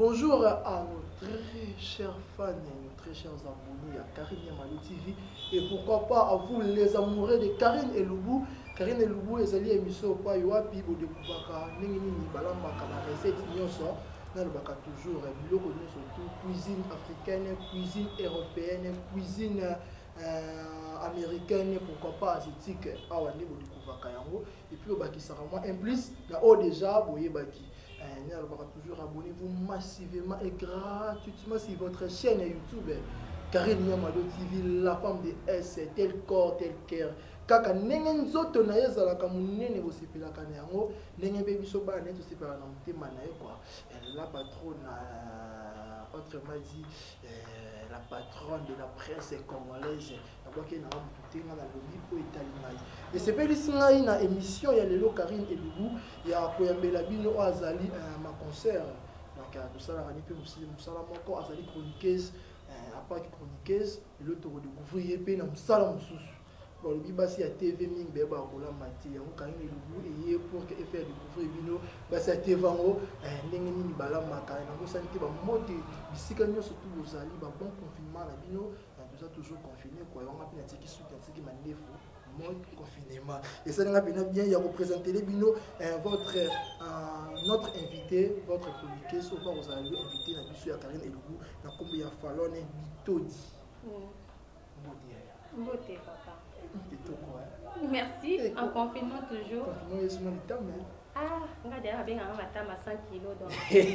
bonjour à nos très chers fans et nos très chers abonnés à Karine Yamalo TV. Et pourquoi pas à vous les amoureux de Karine Eloubou. Karine Eloubou est allée émission au Payo Wapi au découvert Ningini Balambaka la recette nyonso. Nous avons toujours surtout cuisine africaine, cuisine européenne, cuisine américaine, pourquoi pas asiatique. Et puis au Baki Sarama, en plus, là haut déjà, vous voyez Baki. Toujours abonnez-vous massivement et gratuitement sur votre chaîne YouTube Karine Yamalo TV, la femme de S, tel corps, tel cœur. Kaka nengen zoto na yeza la kamunene bo sepela kanyango nengen baby so ba neto sepela na mutema na ye quoi. La patronne autrement dit la patronne de la presse congolaise d'abord qui na mutenga na lobi po italinai. Et c'est pas ici na émission ya lelo Karine Eloubou ya koyambela bino azali ma concert donc tout ça la rani pe musala moko azali chroniqueuse à part chroniqueuse le to découvrir pe na musala mususu. Bon, le bibasi à TV Ming Beba Rola Mati, on Karine Eloubou et pour que faire découvrir Bino, basi à TV Vango, Nengeni Bala Maka, on s'en était ba moté, ici quand nous surtout aux alliés, ba bon confinement la Bino, nous a toujours confiné quoi, on a bien dit qui soutient ce qui m'a défo, mode confinement. Et ça n'a bien il y a représenté les Bino, votre notre invité, votre chroniqueur, sauf aux alliés invité la bisu à Karine Eloubou, na combien fallon Bitodi. Beauté, papa. Merci, en confinement toujours. Confinement, il y a temps, mais... Ah, on va dire bien à 100 kilos. Donc.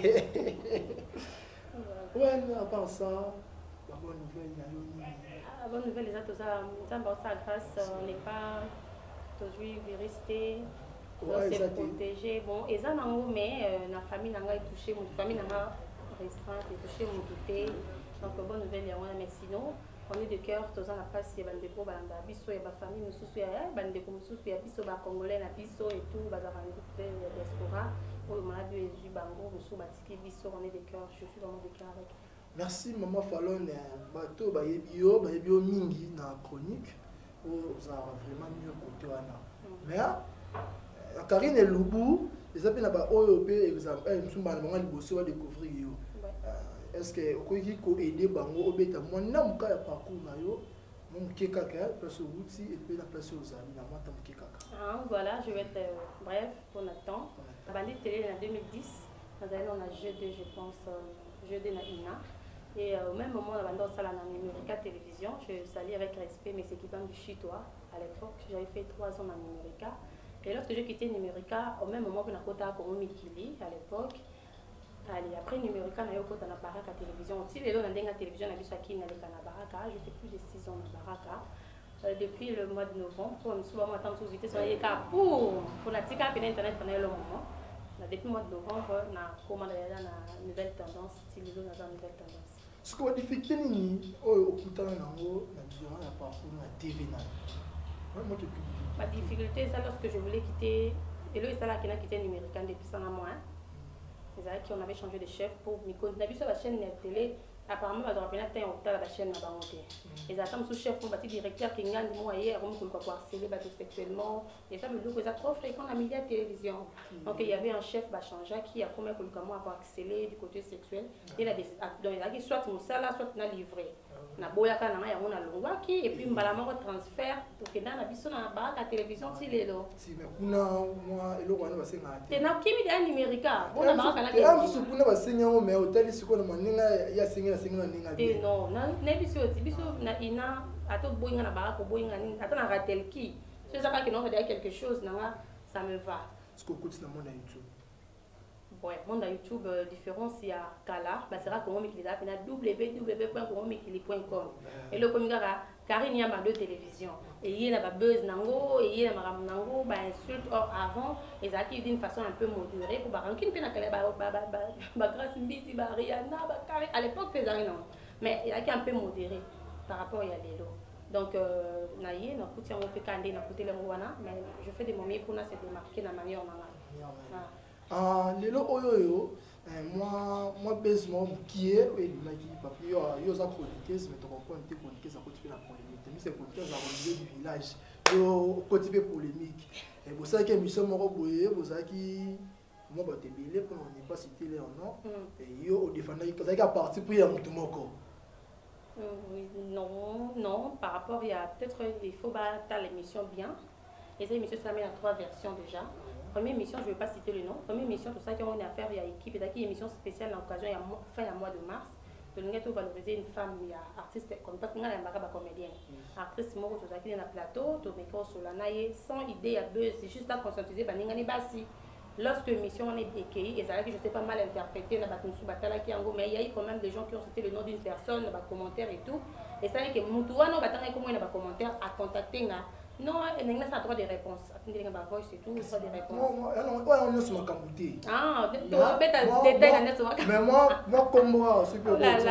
Ouais, mais à part ça, la bonne nouvelle, il y a eu... La bonne nouvelle, les autres, ça grâce, on n'est pas toujours resté. On s'est protégé. Bon, et ça, mais la famille n'a pas touché, la famille n'a pas restreint, touché mon côté. Donc, bonne nouvelle, il y a mais sinon. On est de cœur, tous en la place, il y a des gros balanda, biso, il y a des familles, nous il y a des commissions, il y a biso, congolais, la biso et tout, bazar des diaspora, pour le malade de Jésus, bango, nous batiki biso, on est de cœur, je suis vraiment de cœur avec. Merci maman Fallon, bateau, bio mingi na chronique, vous avez vraiment mieux côté wana. Mais Karine Eloubou, les appels là-bas, européens, exemple, nous sommes dans le bossé, on va découvrir. Est-ce que vous pouvez aider Bango au bêta? Moi, je n'ai pas parcours mon kekaka, place au outil et puis la place aux amis. Voilà, je vais être bref pour notre temps. La bandit télé en 2010, nous avons un jeu de, je pense, jeu de Naïna. Et au même moment, la bandit salle en numérica télévision. Je salue avec respect mes équipements du Chitois. À l'époque, j'avais fait 3 ans en numérica. Et lorsque j'ai quitté numérica, au même moment que nous avons Congo Mikili à l'époque. Allez, après numérica, na yoko na baraka télévision. Si les gens ont la télévision, na bisaki na baraka. Je fais plus de 6 ans na baraka. Depuis le mois de novembre, pour nous souvent attendre sous vitesse, pour la tika puis internet pendant le moment. Depuis le mois de novembre, na commandé na nouvelle tendance, stylisé dans une nouvelle tendance. Ce que vous dites, c'est que au putain nango, na durant la parcours na TV na. Ma difficulté, c'est lorsque je voulais quitter, et là, c'est là qu'il a quitté numérica depuis 100 mois. On avait changé de chef pour Miko. On a vu sur la chaîne de télé, apparemment, on a fait la chaîne de la ils attendent sous chef pour le directeur qui gagne du mois hier, on peut harceler sexuellement. Et ça, c'est trop fréquent dans la média télévision. Donc, il y avait un chef Bachanja qui a commis comment avoir harcelé du côté sexuel. Il a dit soit Moussala, soit na livré. Na boyaka na ya mona longwaki et puis mbalama ko transfert pour que dans la biso na ba la télévision tilelo si mais kuna moi elo wana basenga te na kimi de numérica bona ba kana ke amsu kuna basenga o mais hotel siko na maninga ya senga na ninga te non na biso na ina ato boyinga na ba ko boyinga ni ata na ratel ki c'est ça que non dire quelque chose na ça me va ce que écoute na mon YouTube. Ouais, mon YouTube différence il y a Kala, bah c'est là comment il a www.comomikili.com et le comme Karine Yamalo télévision et il y a la buzz nango et il y a la nango bah insulte or avant et ça qui d'une façon un peu modérée pour bah qui ne peut pas grâce mbisi bah Rihanna bah Karine à l'époque les non mais il y a qui un peu modéré par rapport à Yalelo. Donc naïe na kuti on peut kandé na côté le wana mais je fais des momies pour na se démarquer na manière lelo oyo moi besoin qui est oui maki papi yo za chroniqueuse mais tu comprends te chroniqueuse à côté la polémique mais c'est chroniqueuse à religieux du village yo côté polémique et vous savez que mission moko boye vous savez qui moi bah t'es bilé pour on n'est pas cité les nom et yo au défendre que ça parti pour y a mutumoko. Oui, non, par rapport il y a peut-être il faut battre l'émission bien. Et cette émission ça met à 3 versions déjà. Première émission, je ne vais pas citer le nom. Première émission, tout ça qu'on a à faire, il y a équipe, et une émission spéciale à l'occasion, il y a fin mois de mars. De nous valoriser une femme, il y a artiste comme parce qu'on a un comédien. Artiste mort, tout ça qui est dans le plateau, tout micro sur la naïe, sans idée à buzz, c'est juste à conscientiser, lorsque l'émission est écrite, et ça que je sais pas mal interprété, mais il y a eu quand même des gens qui ont cité le nom d'une personne, dans les commentaires et tout. Et ça que Moutouano, comment il y a des commentaires à contacter. Non, il n'y a pas droit de réponse. Il y a pas voice et tout, droit de réponse. On est sur ma camouté. Ah, tu as des détails sur ma camouté. Mais moi, comme moi, ce que vous avez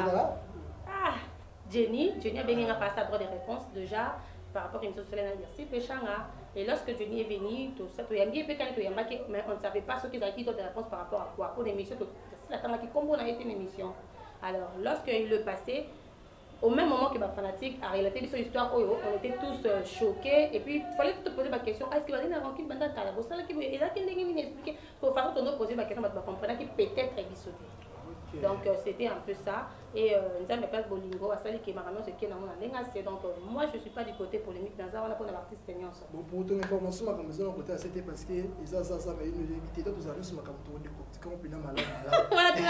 Jenny a bien passé à droit de réponse déjà par rapport à une chose sur l'anniversaire. Et lorsque Jenny est venue, tout ça, mais on ne savait pas ce qu'ils avaient dit de réponse par rapport à quoi. Pour l'émission, c'est la temps qui comme on a été une émission. Alors, lorsqu'il le passait, au même moment que ma fanatique a relaté son histoire, on était tous choqués. Et puis, il fallait te poser ma question. Est-ce qu'il va y avoir une bande à Calabo? Ça, il a expliqué. Pour faire poser ma question, on va comprendre qu'il peut-être est dissocié. Donc, c'était un peu ça. Et nous avons pas Bolingo, à celle qui m'a ramené ce qui est dans mon langage. Donc, moi, je ne suis pas du côté polémique dans ça. On a pour l'artiste Nyonso. Bon, pour ton information, ma maison, côté c'était parce que ça, mais une évité. Donc, vous allez sur ma campagne de côté. Quand on peut malade.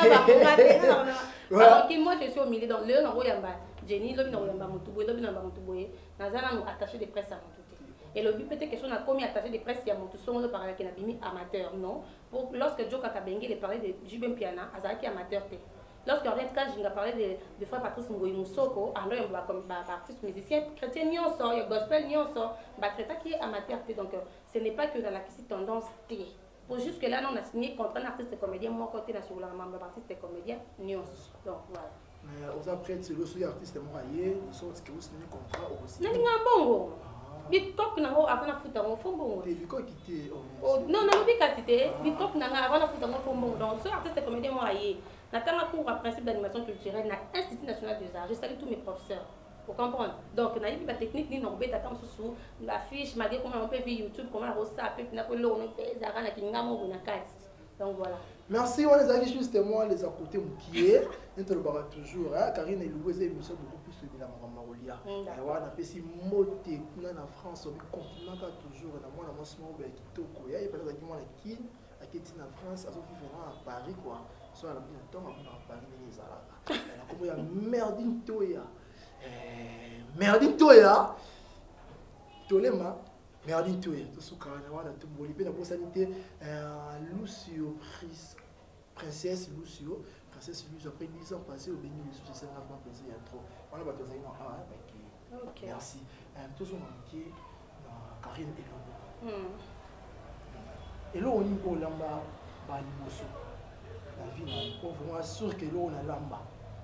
Voilà, moi, je suis au milieu. Donc, le nom Jenny, l'homme n'a Moutouboé, l'homme n'a Moutouboé. Nous avons attaché des presses à Moutouboé. Et le but peut-être que si on a commis attaché des presses, il y a Moutouboé, on parle qu'il a mis amateur. Non. Lorsque Joe Kakabengue, il parlait de Jubin Piana, Azaki amateur. Lorsque Henriette Kaj a parlé de frère Patrice Ngoyi Moussoko, alors il y a comme artiste musicien chrétien, il y a gospel, il y a qui est amateur. Donc ce n'est pas que dans la tendance T. Pour jusque là, on a signé contre un artiste comédien, moi côté national, membre artiste comédien, Nyons. Donc voilà. Mais aux après, c'est le artiste moyen, ils sont que vous signez contrat aussi. Non, non, Bitcoin nango avant futa ngo fombo. Bitcoin quitté. Non, non, Bitcoin quitté. Bitcoin nanga avant futa ngo fombo. Donc ce artiste comédien moi ayé. Natanga cours à principe d'animation culturelle na Institut national des arts. Je salue tous mes professeurs. Pour comprendre. Donc na libi ba technique ni nombe ta comme sous l'affiche malgré comment on peut via YouTube comment on ça peut na ko lo on fait ça na kinga mo na carte. Donc voilà. Merci, on les a justement les à côté moukié. Nous te toujours, Karine et Louise, ils sont beaucoup plus de la Marolia. On a fait moté, on a en France, on est continent toujours, on a moins de moment où il y a Kitoko, il y a pas de moi qui en France, à Paris quoi. Soit à la fin temps, à Paris, les Arabes. Il y a Merdine Toya. Merdine Toya. Tolema. Merdine Toya. Tout ce qu'on a tout bolé. Puis la possibilité, Lucio, Princesse Lucio. Princesse Lucio, après 10 ans passés au Bénin, les sous-essais n'ont pas pesé, il y a trop. On a battu ça, ok. Merci. Tout ce qu'on a dit, Karine et Lobo. Et là, on y va au Lamba, Baliboso. La vie, on vraiment sûr que là, on a Lamba.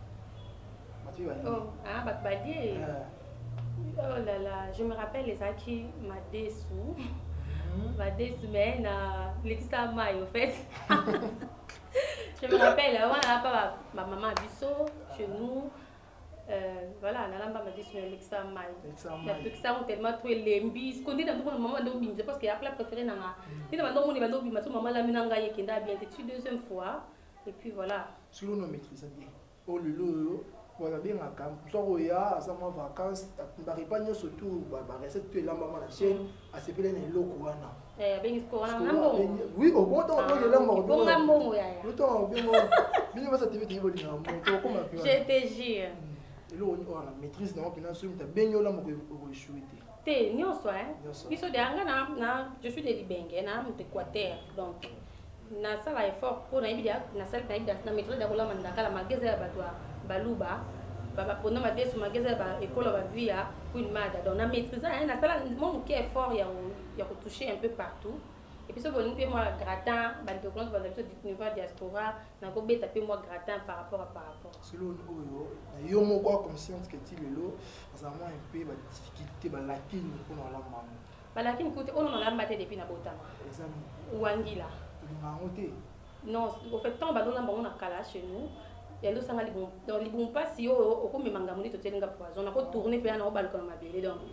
Oh, ah, Balier. Oh là là, je me rappelle les acquis, ma dessous. Ma dessous, mais l'église maille, au fait. Je me rappelle, on a pas ma maman à Bissot, chez nous. Voilà, on a pas ma dessous, l'église maille. Il y a plus que ça, on tellement trouvé les mbis. Ce qu'on dit dans tout le moment, je pense qu'il y a plein préféré. Il y a maman la minanga qui est bien dessus deuxième fois. Et puis voilà. Si l'on maîtrise bien. Oh lolo. Voilà bien à camp. Soit roya, à sa vacances, à pas surtout, recette tu es là maman la chaîne, à se plaindre les locaux. Oui, au bon temps, on est là mort. Bon amour, le temps, bien mort. Bien va s'activer tes volets. Je te jure. Et là on a maîtrise dans le sur ta baigno là pour échouer. T'es nyonso hein. Biso de anga na je suis de Libenge na Équateur donc na sala effort pour na ibia na sala na maîtrise de la mandaka la magasin ya batwa baluba baba pona ma desu magasin ba école ba via pour une mada donc na maîtrise na sala mon qui est fort ya ko toucher un peu partout. Et puis, si vous avez moi gratin, vous avez dit niveau diaspora, vous avez tapé moi gratin par rapport. Parce que vous avez conscience que tu es là, vous avez un peu de difficulté, de lacunes pour nous aller. La lacune, écoutez, on en a battu depuis la bota. Ou Anguilla. Non, au fait, tant on a calé chez nous. Et nous, ça va les bons pas si on me mangamoni, tout est poison. On a tourné puis on a balcon ma belle.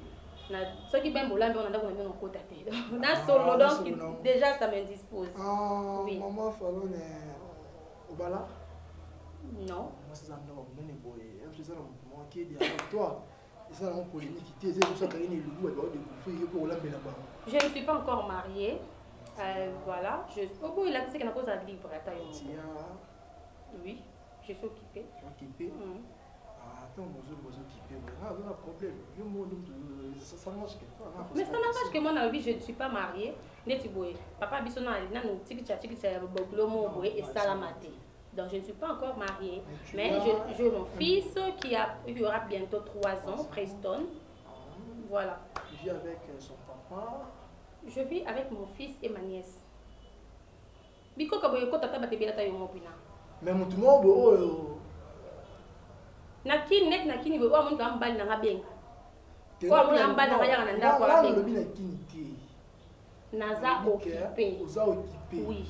Ceux qui bien bolambe, on a d'accord dans côté tête. Dans solo donc déjà ça m'indispose. Ah, maman Fallon au bala? Non. Moi c'est ça non, mais boy, je sais moi qui est avec toi. Et ça on polémique qui c'est pour ça qu'il y a une loup et de bouffer pour la belle là-bas. Je ne suis pas encore mariée. Voilà, au bout il a dit qu'il y a une cause à vivre à taille. Oui, je suis occupée. Occupée. Attends, vous occupez. Ah, il y a un problème. Ça marche que toi. Mais ça n'empêche que moi, dans la vie, je ne suis pas mariée. Papa Bissona, il a un petit et salamate. Donc, je ne suis pas encore mariée. Mais j'ai mon fils qui aura bientôt 3 ans, Preston. Voilà. Tu vis avec son papa? Je vis avec mon fils et ma nièce. Biko kaboyoko tata batebela ta yongo pina. Mais mon tout le monde nakini net nakini bo amuntu ambali na ngabenga ko amuntu ambali na yanga na ndako la benga lobi nakini te naza occupé oza occupé oui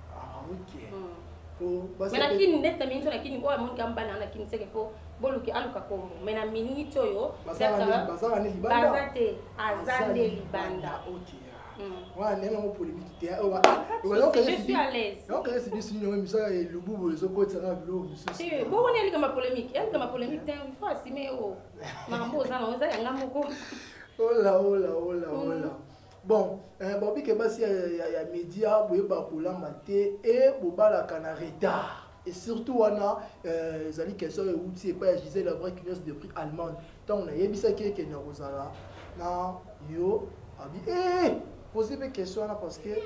OK mais nakini net na minto nakini ko amuntu ambali na nakini seke fo boluki aluka kombo mais na minute oyo bazanga ne libanda bazate azande libanda OK. Ouais, même polémique. Je suis à l'aise. Donc, c'est des signes, mais ça, le boubou, les autres, ça va vouloir. C'est bon, on est comme polémique. Elle comme polémique, il faut assumer. Mambo, ça, on a un mot. Oh là. Bon, Bobby Kebasi, il y a médias, vous pouvez maté et vous la canareta. Et surtout, on a les alliés qui sont outils et pas Gisèle la vraie curiosité de prix allemande. Donc, on a Yebisa qui est Rosala. Non, yo, abi, posez des questions là parce que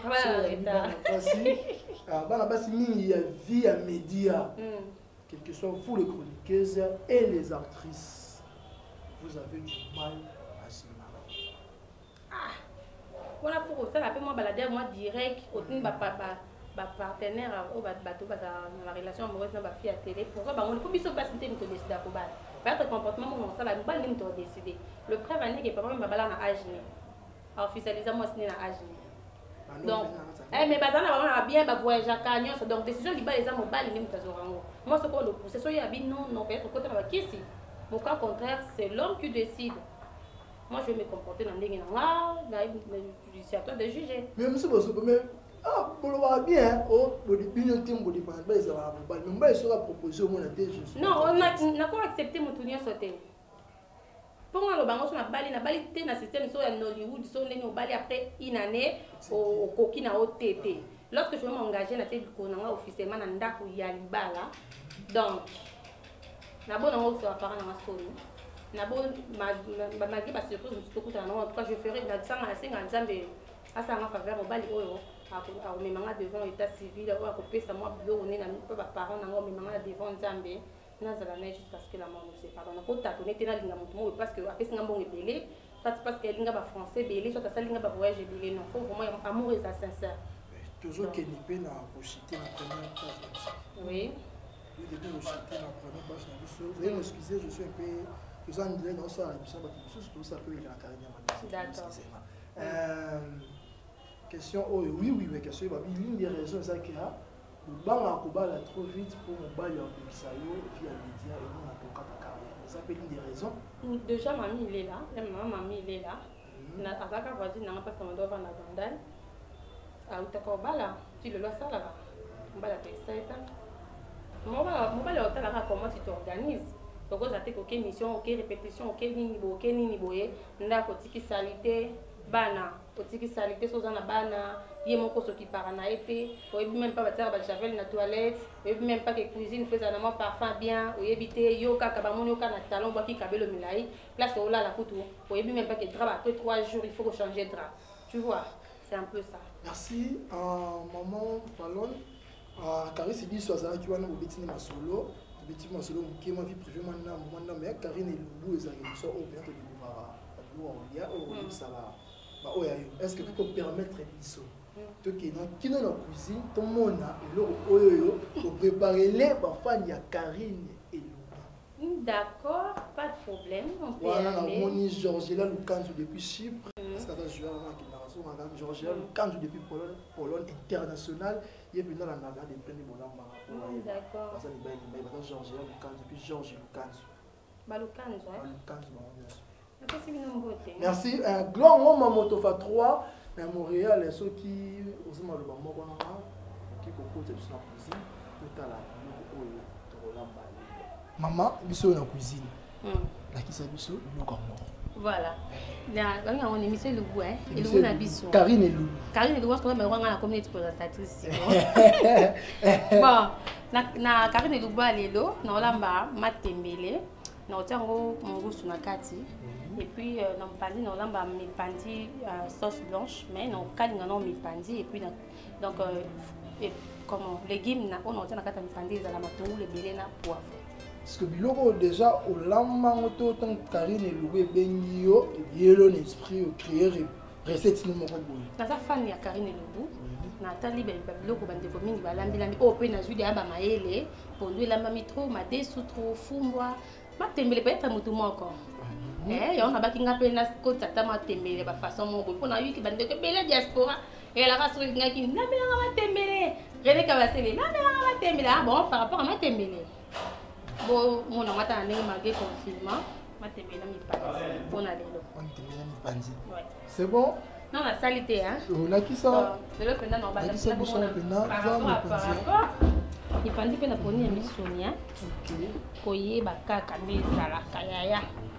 il y a vie à médias, quel que soit vous les chroniqueuses et les actrices, vous avez du mal à se marier. Voilà pour ça, après moi balader moi direct au partenaire au la relation amoureuse dans ma fille à télé. Pourquoi on peut pas passer une décider à quoi votre comportement mon ça la balle nous décider. Le prévenir que papa me bala na âge officialisation moi c'est na âge donc mais bazana on a bien ba voyage à donc décision liba les amours bali ni mutazorango moi ce qu'on le pousser so ya bi non peut-être côté ba kisi mon cas contraire c'est l'homme qui décide. Moi je vais me comporter dans des c'est à toi de juger. Mais monsieur mais pour le bien non on a quoi accepter mon tournoi sauter. Pour le bango sur la balle na système sur Hollywood sur les bali après une année au coquina au TT. Lorsque je vais m'engager na tête qu'on a officiellement na ndako ya libala donc na bon on va faire na solo na bon ma qui parce que je suis tout en tout cas je ferai la sang à 50 nzambe asa ma faveur au bali oyo a memanga devant état civil ou a copier ça moi bilo on est na pas parents na memanga devant nzambe nazala na jusqu'à ce que la mort nous sépare donc ko tatone tena linga mutu mo parce que après singa mbongo belé soit parce que linga ba français belé soit ça linga ba voyage belé non faut vraiment amour et sincère toujours que ni pe na projeter la première page. Oui le début projeter la première page na biso vous allez m'excuser je suis un peu vous en direz dans ça émission ba tout ça peut la carrière d'accord question oui mais question ba l'une des raisons ça qu'il y a le banc à trop vite pour mon bail en Pisayo via les médias et non à ton carrière. Ça peut être une des raisons. Déjà, mamie, il est là. Mamie, il est là. Avec la voisine, on n'a pas de temps à Dandal. À Outakobala, tu le vois ça là-bas. On va la payer ça et ça. Moi, comment tu t'organises. Donc, vous avez aucune mission, aucune répétition, aucune nini, n'a aucune salité, bana, aucune salité, chose en bana. Il y a mon cours qui part en été, ou même pas battre la javel dans la toilette, ou même pas que cuisine fait un parfum bien, ou éviter yoka kabamon yoka na talon bois qui cabe le milai, place au là la couteau, ou même pas que drap après 3 jours il faut changer de drap. Tu vois, c'est un peu ça. Merci maman Fallon. Karine s'est dit soit ça tu vois nous petit ma solo, petit ma solo qui ma vie privée maintenant mais Karine et Loubou ils arrivent sur au bien de voir il y a au ça va. Est-ce que tu peux permettre ça? Qui dans la cuisine, tout le monde a pour préparer les enfants, il y a Karine et Loubou. D'accord, pas de problème. Voilà, on est Georgela Lukanzu depuis Chypre. Parce que je suis Madame Georgela Lukanzu depuis Pologne internationale. Il y a dans la navale de plein de bonhommes. D'accord. Parce que Georgela Lukanzu depuis Georges Lukanzu. Lukanzu, Merci. Un grand homme à Motofa 3, un Montréal, ceux qui osent mal le bambou, qui cocotte sur la cuisine, tout à la maman, biso na cuisine. La qui s'est biso, nous comme voilà. On est mis le goût, hein. Et le goût na biso. Karine et Lou. Karine et Lou, parce que moi, on a comme une présentatrice. Bon, na Karine et Lou, alelo, na olamba matembele, na otango mongo sunakati. Et puis, dans le pandi, on a mis pandi sauce blanche, mais on a mis pandi. Et puis, donc, comment, légumes, on a mis pandi, on a mis les bélés, poivre. Parce que biloko déjà, au lama, autant Karine et Loué, Benio, yelo l'esprit, créer recette nous m'ont boule. Dans sa fan, il y a Karine et Loué. Nathalie, biloko bande commune, balambi lambi, oh, puis na jude aba maele, pour lui la mami trop, ma desu trop, fumbwa, ma tembele peut-être un mouton encore. Eh, on a bâti un peu na côte à ma tembele, ba façon mon beau, on a eu qui bande que belle diaspora, et la race qui n'a qui n'a pas ma tembele, René Cavassé, n'a pas ma tembele, ah bon, par rapport à ma tembele. Bon, mon nom est malgré confinement, ma tembele mi pas, on a les lots. On tembele mi pandi. C'est bon? Non, la salité, hein. On a qui ça? C'est le pendant on va la ça bouchon pendant, par rapport. Il pandi pe na poni mi sonia. OK. Koye bakaka mezala kayaya.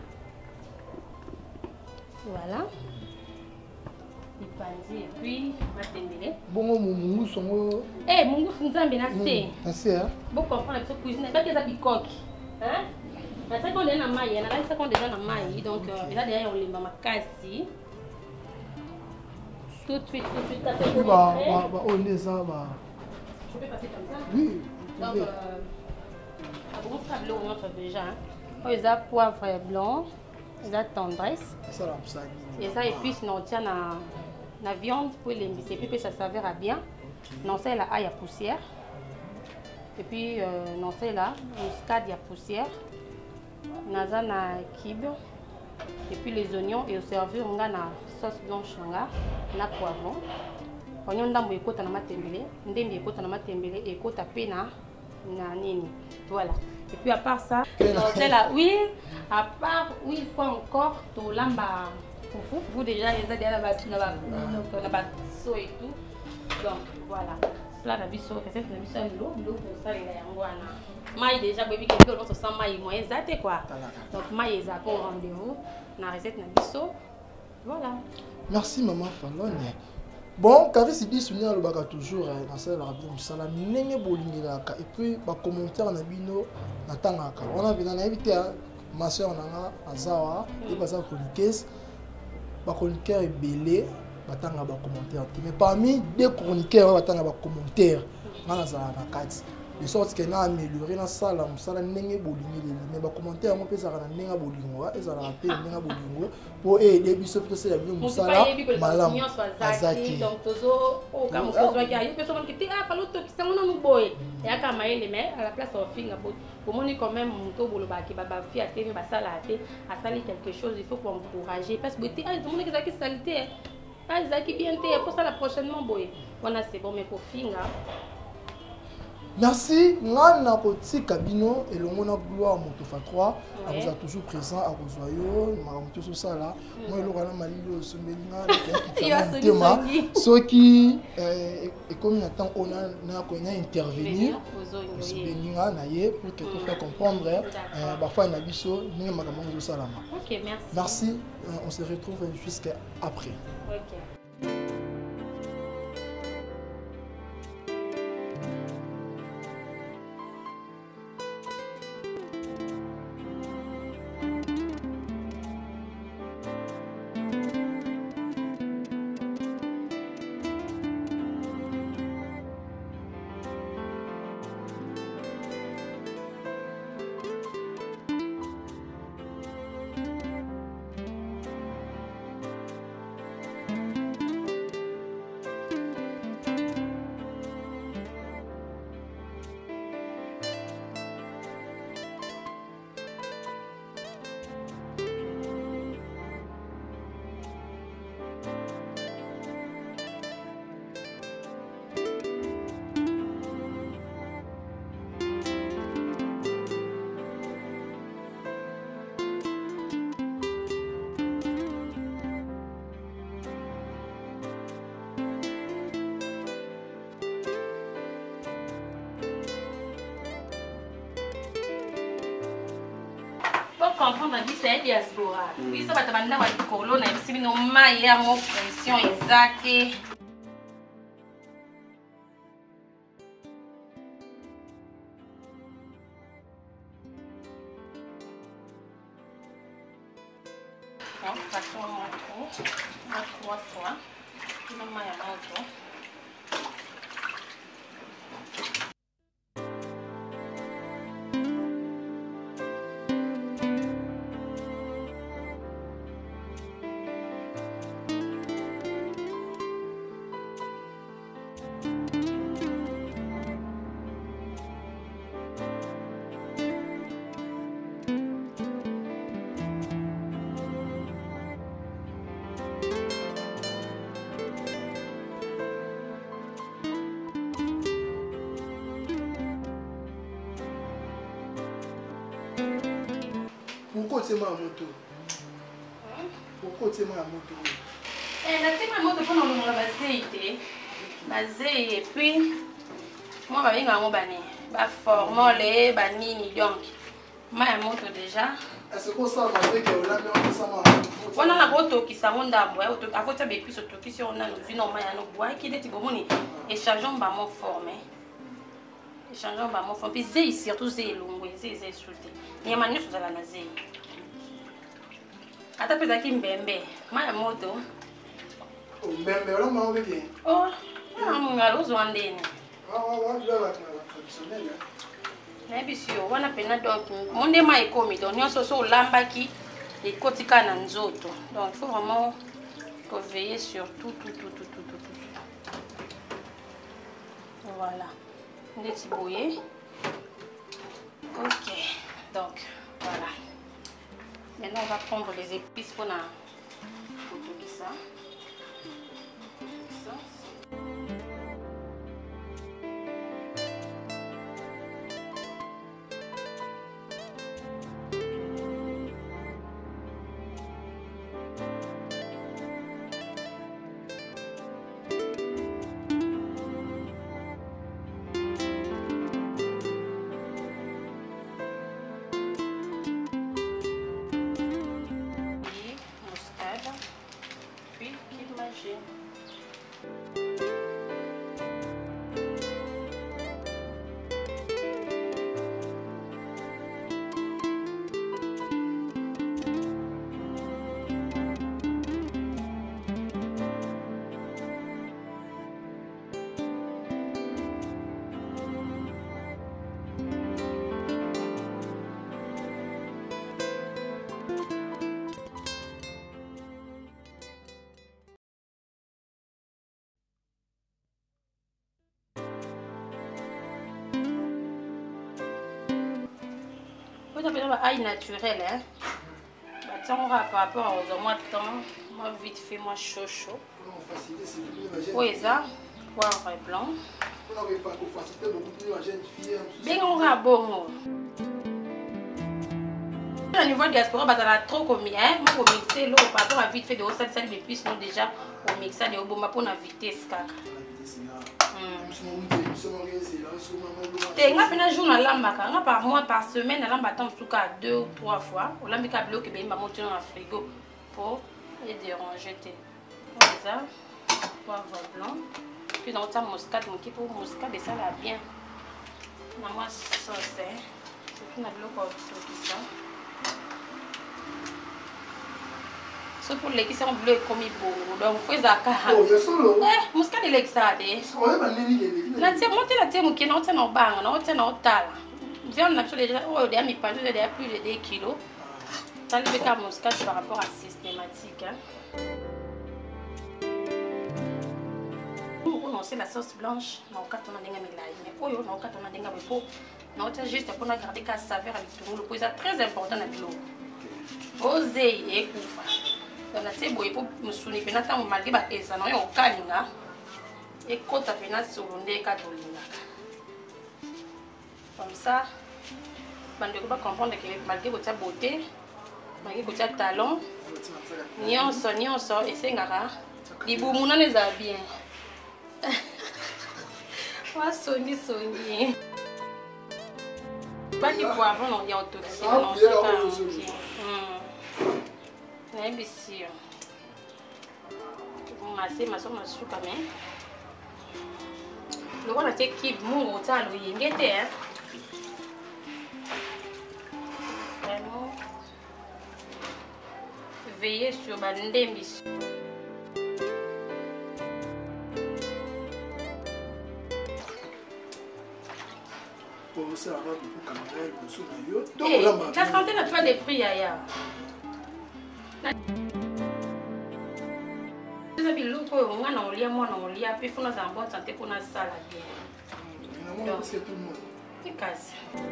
Voilà. Il pandi et puis matembele. Bon mungu songo. Eh, mungu nzambe na se. Na se hein. Bon comprendre la cuisine, ba keza bikoki. Hein? Na ça qu'on est na mai, na ça qu'on déjà na mai, donc là derrière on limba makasi. Tout de suite, ça fait on est ça, je peux passer comme ça? Oui. Donc, à bon tableau, on montre déjà. Ils ont poivre blanc, ils ont tendresse. Et ça, épice, on tient la viande pour l'épicer. Et puis, ça s'avère bien. Non, c'est la ail à poussière. Et puis, non, c'est là, muscade à poussière. Nazana kibe. Et puis les oignons et au servir on a la sauce blanche na poivron. Oignon ndambo ekota na matembele, ndembi ekota na matembele et ekota pe na nini. Voilà. Et puis à part ça, c'est la huile, à part huile quoi encore to lamba fufu. Vous déjà les avez la base na ba so et tout. Donc voilà. Là la biso, recette na biso l'eau pour ça il y a yango wana. Maï déjà baby que l'autre sans maï moi exact quoi. Donc maï est pour rendez-vous na recette na biso. Voilà. Merci maman Fallon. Bon, car si dit souvenir le baga toujours dans celle la radio sala nenge bolingaka et puis ba commentaire na bino na tangaka. On a bien invité ma soeur nanga azawa et pas ça chroniqueuse. Ba chroniqueur est belé batanga ba commentaire. Mais parmi des chroniqueurs batanga ba commentaire. Ngana za na kati. De sorte que na améliorer na sala musala nenge bolingi mais ba commentaire mo pesa na nenga bolingo ezala rappeler nenga bolingo pour aider biso to c'est la bien musala malam azaki donc tozo o comme tozo ki ayi personne qui ah falo to ki sango na boy ya kama ele mais à la place of finger pour moni quand même muto bolo ba ki baba fi ate ba sala ate a sali quelque chose il faut pour encourager parce que ah tout le monde qui salité ah zaki bien té pour ça la prochainement boy on a c'est bon mais pour finger. Merci, Nana Koti Kabino et le Mona Gloire Motofa 3. Vous êtes toujours présent à Rosoyo, Maramto Sala. Moi, le Rana Malilo, Somelina, ceux qui, et comme il attend, on a intervenu, Somelina, pour que tu fasses comprendre, parfois, il y a des choses, nous avons Salama. Ok, merci. Merci, on se retrouve jusqu'à après. Ok. comprendre que c'est diaspora. Puis ça va te demander la colonne, et puis nous maillons à mon pression exacte. Donc, passons au moto, à 3 fois. Nous maillons à moto. Pourquoi tu es ma moto? Pourquoi tu es ma moto? La moto pour nous basé et puis moi je vais ba formole ba nini donc ma moto déjà. Est-ce que ça va avec la on a la moto qui s'amonda bois auto a voté be plus auto qui si on a nous vu normal ya no bois qui est bomoni échangeons ba mon formé. Échangeons ba mon formé puis c'est surtout c'est longo c'est souté. Ni manu sur la nazé. Ata pesa ki mbembe ma moto. Oh mbembe on m'a envoyé. Oh, on a l'ozwandeni. Maybe sio wana pena donc monde ma ekomi donc nyonso so lambaki ekotika na nzoto. Donc il faut vraiment veiller sur tout. Voilà. Ndeti boye. OK. Donc voilà. Maintenant on va prendre les épices pour la photo qui ça. Vous avez un ail naturel, hein? Tiens, on va par rapport aux mois de temps, moi vite fait, moi chaud. Oui, ça, poivre blanc. Bien, on va bon. Au niveau de diaspora, ça a trop commis, hein? Moi, on mixer l'eau par rapport à vite fait de haut, ça les épices, nous déjà, on mixe ça de haut, pour la vitesse, caca. Nga pena jour na lambaka nga par mois par semaine na lamba tant souka 2 ou 3 fois o lambika bloc be mba monter dans le frigo pour les déranger té ça poivre blanc puis dans ta muscade mon qui pour muscade ça là bien na moi sauce c'est une bloc tout ça so pour les qui sont bleus comme beau donc faut ça oh je solo muscade les ça dé on va nini la tia monter la tia mon qui non tient en bang non tient en tal viande naturelle déjà oh déjà mi pas déjà plus de 2 kilos ça le cas muscade par rapport à systématique hein on sait la sauce blanche na okata na denga milai mais oyo na okata na denga bepo na tia juste pour na garder ka saveur avec tout le monde c'est très important na bilo oser et kufa na te boye po musuni pena ta malgré ba eza na yo okalinga et kota pena solonde ka tolingaka comme ça bande ko ba comprendre que malgré votre beauté malgré votre talent nyonso esengaka libumu na neza bien wa soni Pas du poivron, non, il y a autotoxique. Non, c'est pas ici. Masser ma somme quand même. Le roi a été qui mon hôtel, il y a vraiment veiller sur ma démission. Ça va beaucoup camarade, beaucoup d'ailleurs. Donc, la santé n'a pas de prix ailleurs. On a lié, moi on lié, puis il faut nous en bonne santé pour nous salle bien. C'est tout le monde. C'est casse.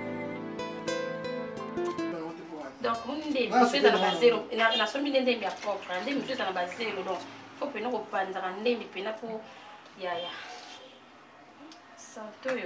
Donc, on est dans la base, la somme est bien propre, on est dans la base, donc il faut que nous reprendre un demi pour yaya. Santé,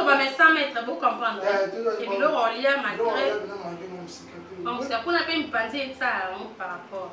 on va mettre 100 mètres, vous comprendre. Et puis, on lit à malgré. Donc, c'est qu'on appelle une pandémie ça par rapport.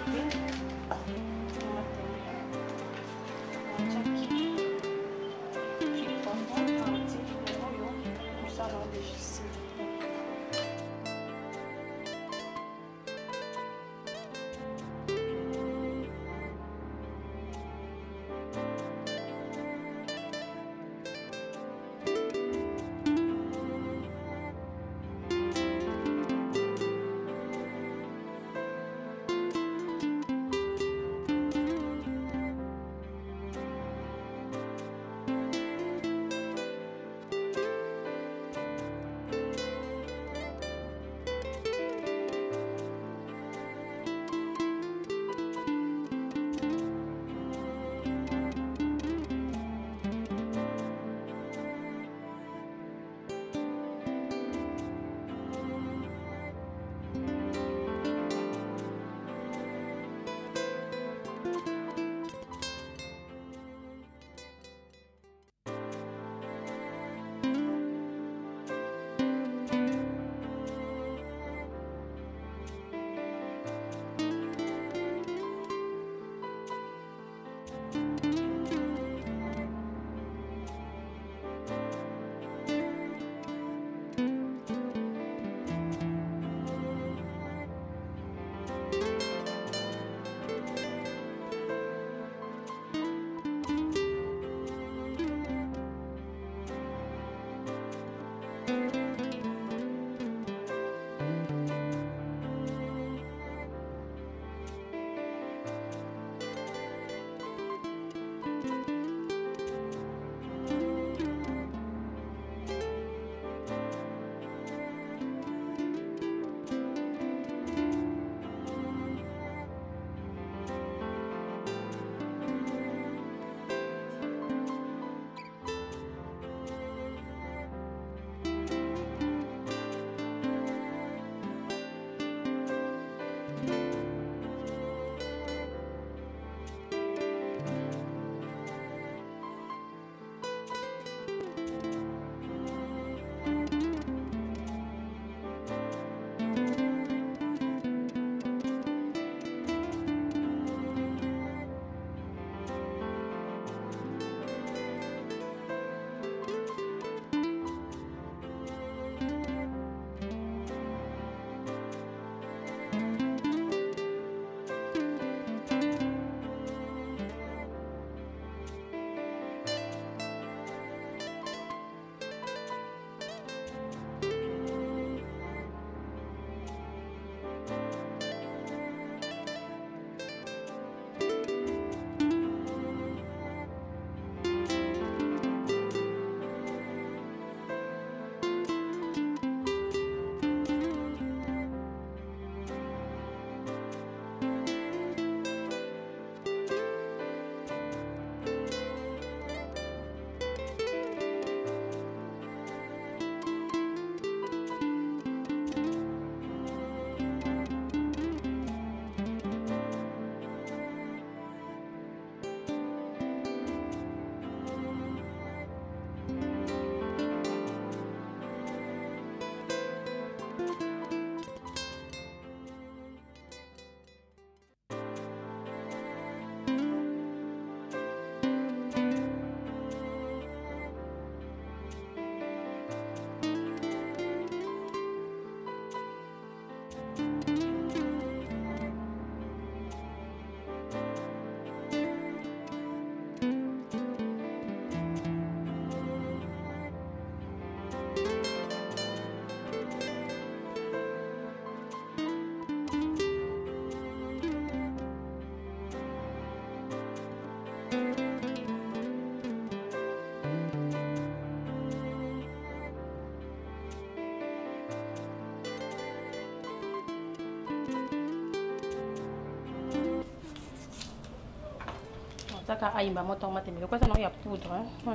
Saka aïma moto matemelo. Quoi ça non, il y a poudre. Hein?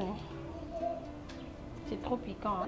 C'est trop piquant. Hein?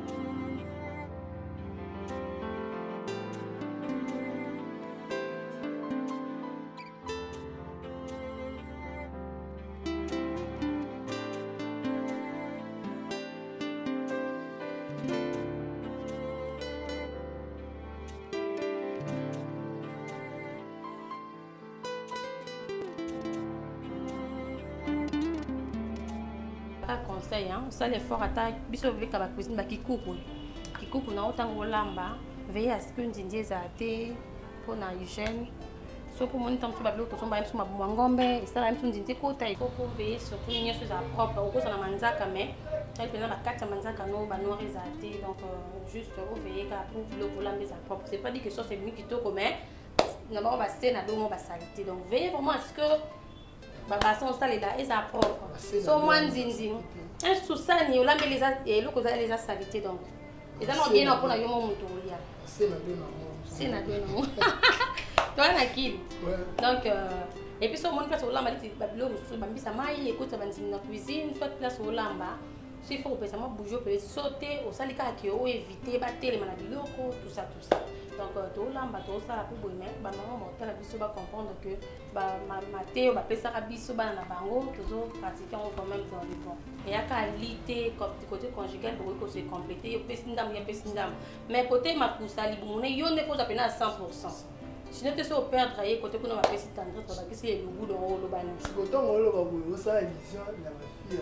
conseil, hein. Ça l'effort à biso avec la cuisine, kikuku na autant lamba, veiller à ce que ndindi ezate pour na hygiène. So pour mon temps tu vas bloquer son bain sur ma ngombe, et ça la même ndindi kota il faut veiller surtout une chose propre, au cause na manzaka mais elle peut na ba kata manzaka no ba noir ezate donc juste veiller ka pour bloquer lamba ça propre. C'est pas dit que ça c'est mieux qui to comme na ba ba c'est na do mo ba saleté. Donc veillez vraiment à ce que ba bassin ça les là et ça propre. So moi ndindi un sous ça ni olamba les et le cause les saleté donc et ça non bien pour na yo mo mutolia. C'est na bien na c'est na bien na toi na kili donc et puis sur mon place au lamba dit babilo sur bambisa mai écoute ça bandine na cuisine soit place au lamba s'il faut penser moi bouger peut sauter au salika qui o éviter battre mana biloko tout ça donc to lamba to ça pour bonne ba maman monter la biso ba comprendre que ba maté ba pesa ka biso ba na bango toujours pratiquer quand même dans le bon et ya qualité côté conjugal pour que se compléter pesindam ya pesindam mais côté ma poussa libumune yo ne faut appeler à 100%. Sinon, tu vas perdre et côté qu'on a fait cette tendresse parce que c'est le goût de l'eau banane. C'est autant on le va ça émission la fille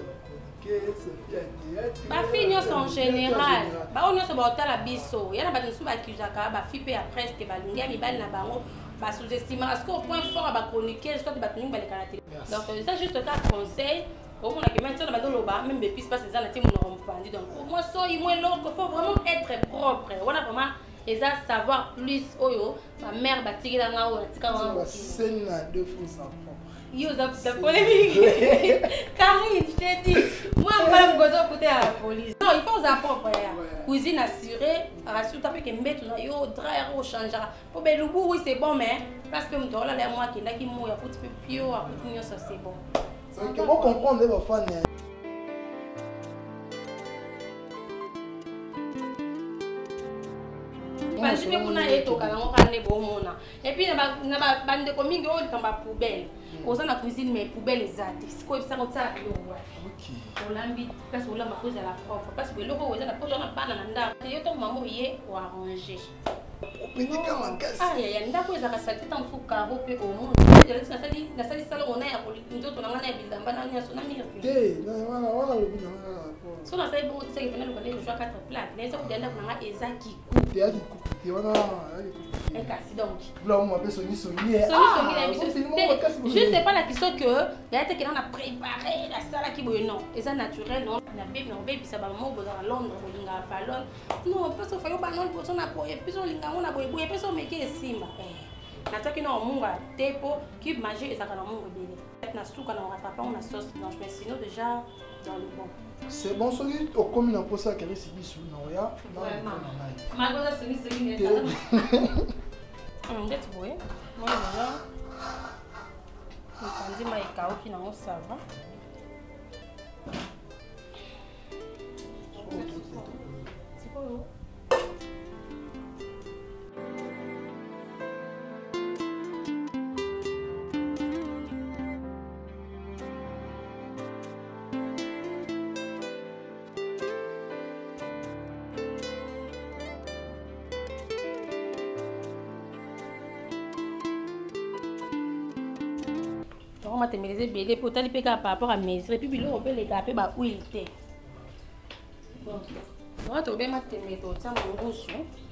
ma fille en général ba on se ba la biso yana ba nsu ba kizaka ba fille pe après que ba linga mi bal na bango ba sous-estimer parce qu'au point fort ba chroniquer soit ba tuning ba les caractères. Donc ça juste un conseil au moins que maintenant ba dans ba même depuis pas ces années mon rompanди donc pour moi ça il moins l'autre faut vraiment être propre. On a vraiment et ça savoir plus oyo ma mère ba tigela ngao na tika wa scène na deux fois sans propre. Yo la polémique. Karine, je t'ai dit, moi je vais me côté à la police. Non, il faut aux propre cuisine assurée, rassure ta que mettre na yo drap au changera. Pour ben le goût oui c'est bon mais parce que m'to là moi qui là qui mouille à petit peu pio à petit ça c'est bon. Donc comment comprendre les fans. Parce que kuna eto kana ngokane bomona et puis na ba bande komingi o kamba poubelle oza na cuisine mais poubelle ezate siko bisa ko tsaka yo wa OK olambi parce que olamba cause la propre parce que loko oza na poto na bana na ndako yo to mamo ye o arranger opénika makasi ah ya ndako eza ka salite tant fou caro pe au monde na sali sala on a ya ndoto na ngana ya bilamba na nyaso na mire te na wana lobi na so na sai bongo tseke pena lokale jo 4 plaques na eza ko denda na eza ki te ya ki wana un cassi donc là on m'appelle Sony je sais pas la question que il y a qui on a préparé la salle qui bon non et ça naturel non na bébé ça ba mo bo dans Londres bo linga fa Londres non parce que fa yo ba non bo na ko et puis on linga on a bo et puis on meke simba nataki na munga tepo qui manger et ça kana munga belé na souka na rattraper on a sauce blanche mais sinon déjà dans le bon c'est bon soki okomi na posa kele sibi sulu na oya ma goza sulu mais ça ndeti boye moi déjà on ma ekauki na on ça va c'est quoi on m'a témérisé belé pour t'aller par rapport à mes et puis on peut les taper bah où il était bon on va trouver ma témé tout ça mon rouge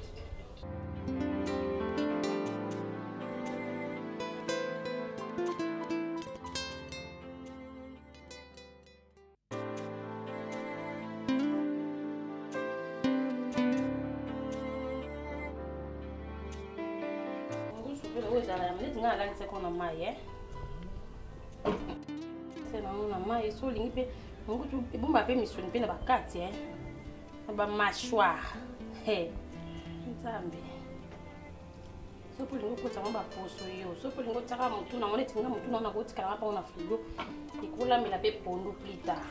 c'est qu'on a maillé c'est non on a maillé sur ligne pe on tu bon ba pe mission pe na ba kati ba mâchoire nzambe so pour lingo kota ba poso yo so pour lingo tsaka mutu na mone tinga mutu na go tsaka pa na frigo ikola mela pe pondo plus tard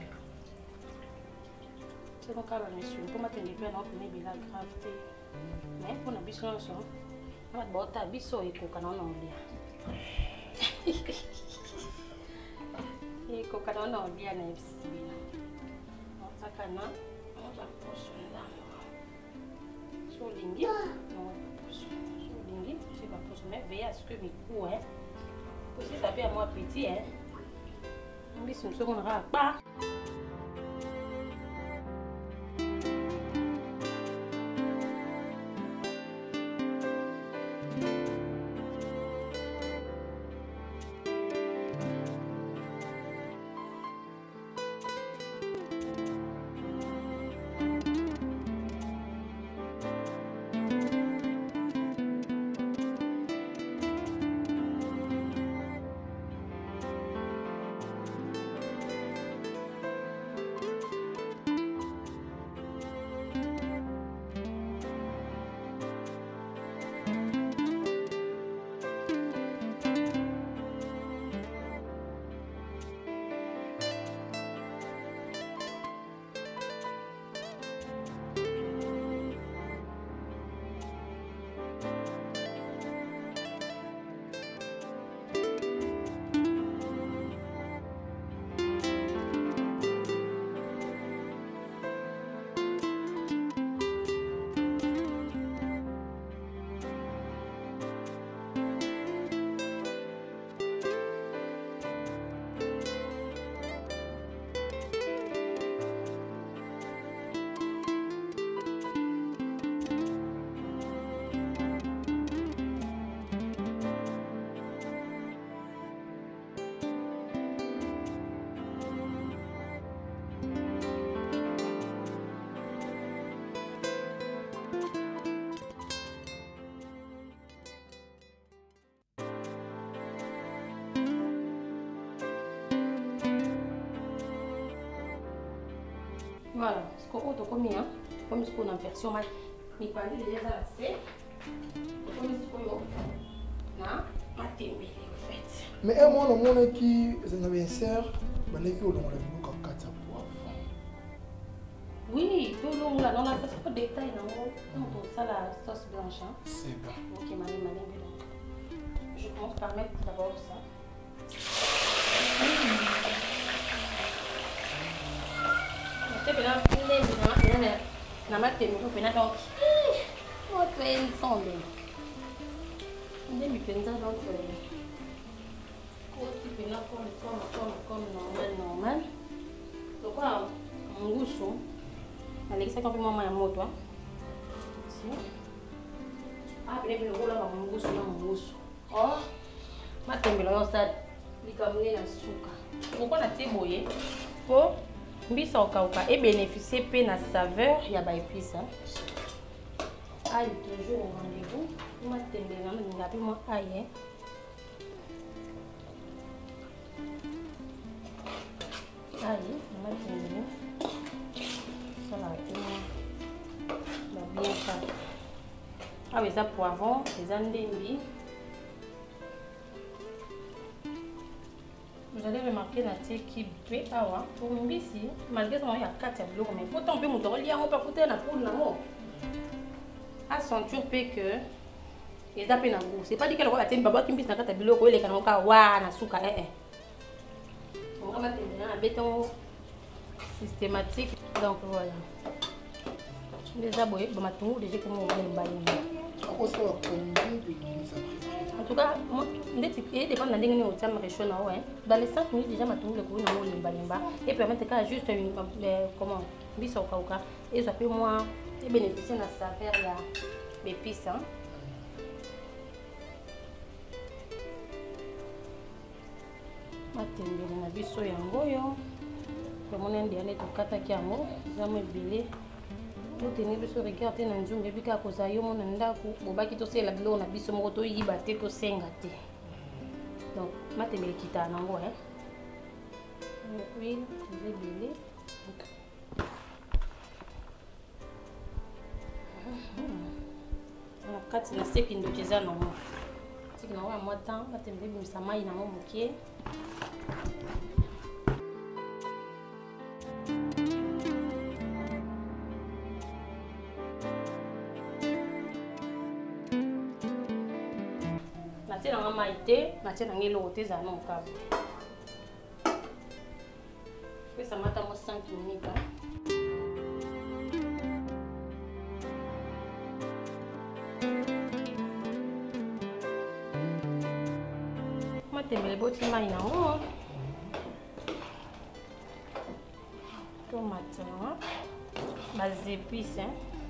c'est donc la mission pour m'attendre pe na opine bila grave mais pour na biso so na bota biso ikoka na olia ikoka na olia na ebisibina otaka na oza poso na so lingi no poso so lingi c'est pas poso mais veille à ce que mes coups aussi ça fait à moi petit biso so on aura pas Voilà, ce qu'on a commis, comme ce qu'on a en version, mais pas déjà ça c'est. Comme ce qu'on a, ma témé en fait. Mais un monde qui est un insert, mais qui au long la vidéo comme 4 poivre. Oui, tout le long là, dans la sauce, pas de détail, non, ça la sauce blanche. C'est bon. Ok, malin. Je commence par mettre d'abord ça. Je vais donc, normal. Donc voilà, mon goût chaud. Allez, ça complètement ma moto. Ah, bien le rôle mon goût chaud. Oh, ma tembela ça, les camerounais la souka. Pourquoi on a témoigné? Pour mbisa okauka et bénéficier de la saveur, il y a des épices. Aïe, toujours au rendez-vous. Ma tembela, on a plus moins aïe. Allez, on va terminer. Ça va bien ça. Ah oui, ça poivron, les andembi. Vous allez remarquer la tique qui peut avoir pour une ici, malgré son il y a 4 blocs, mais pourtant on peut monter il y a un peu coûter la poule là. À sentir que et ça peut na goût. C'est pas dit qu'elle va atteindre baba qui me na 4 blocs les kanoka wa na suka On va mettre un béton systématique. Donc voilà. Les aboyés, bon matou déjà comme on va les bailler. En tout cas, il dépend de la ligne où tu as réchaud. Dans les 5 minutes déjà, matou le coup et permettre qu'à juste une comment biso kauka et ça peut moins bénéficier de la saveur des épices. Matembele na biso yango yo komona ndiane tokataki yango zamu ebele toteni biso regarde na nzungu ebika koza yo mona ndako bobaki tosela biloko na biso moko toyiba te tosenga te donc matembele kita nango huile ebele na kati na seki ndoki eza nango seki nango ya mwa temps matembele ebimisa mai nango mokie. Natie na maïté, natie na ngelo te za non kabo. Ça mata mo 5 minutes. Matembele boti mai na ngo. Tomate, bas épices.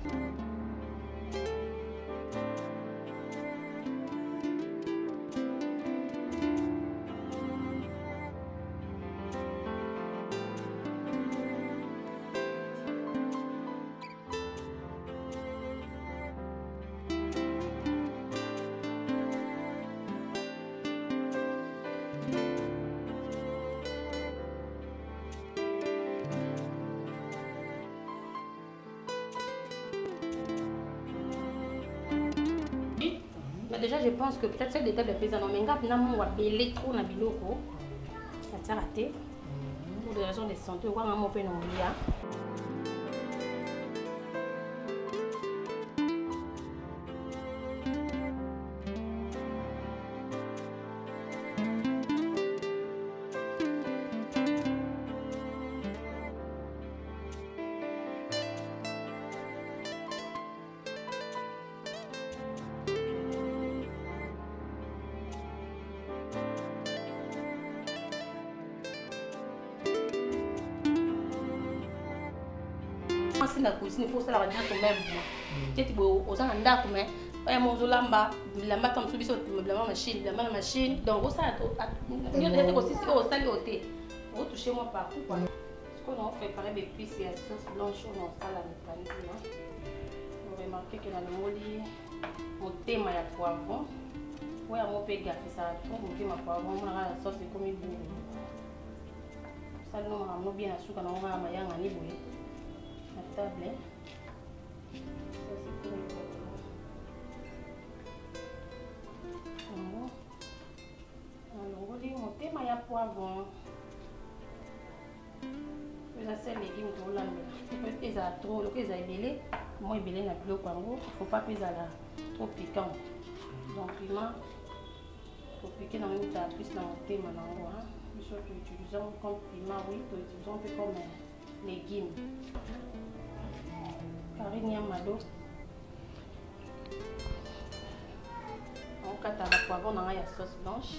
Déjà, je pense que peut-être celle de table de paysan, mais quand on a belé trop na biloko, ça t'a raté. Pour des raisons de santé, on va m'en faire non bien. La cuisine, il faut ça la regarder quand même. Tu sais, aux gens en date, mais il y a mon zolamba, la matin, on subit la machine. Donc, ça, il y a aussi au salé au thé. Vous touchez moi partout. Ce qu'on a préparé des épices et la sauce blanche, on a ça la mécanisme. Vous remarquez que dans le molli, mon thé, il y a poivron. Oui, on peut gaffer ça. On peut ma poivron, on a la sauce comme il faut. Ça, nous avons bien la soupe, on a un maillon à niveau. la table. Ça c'est pour les poivrons. Alors, on monter ma ya poivron. Vous avez ces légumes pour la mer. Ils ont trop, le qu'ils ont ébélé. Moi ébélé n'a plus au Congo. Il ne faut pas qu'ils aient trop piquant. Donc piment, il faut piquer dans le même temps plus dans le thé maintenant. Nous utilisons comme piment, oui, nous utilisons un peu comme légumes. Carine yamado. On cata la poivron dans la sauce blanche.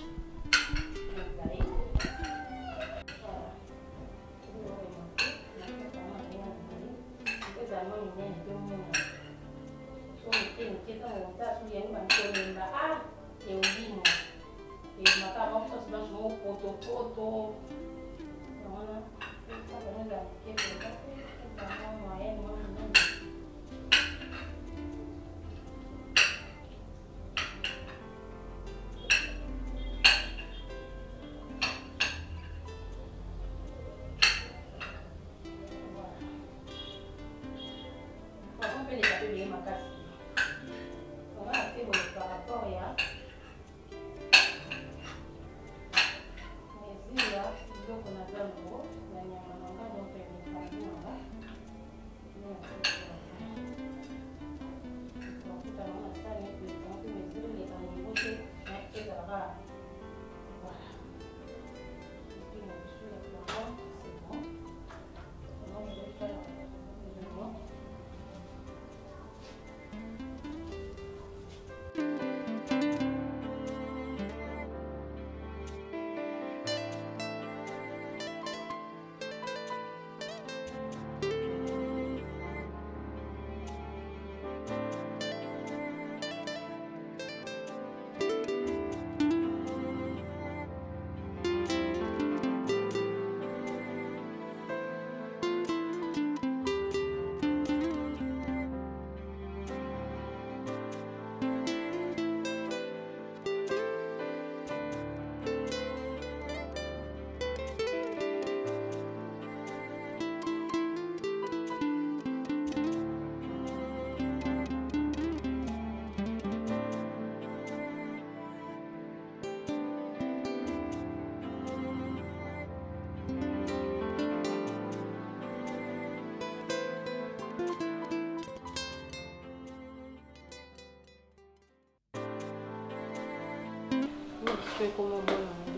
Comment on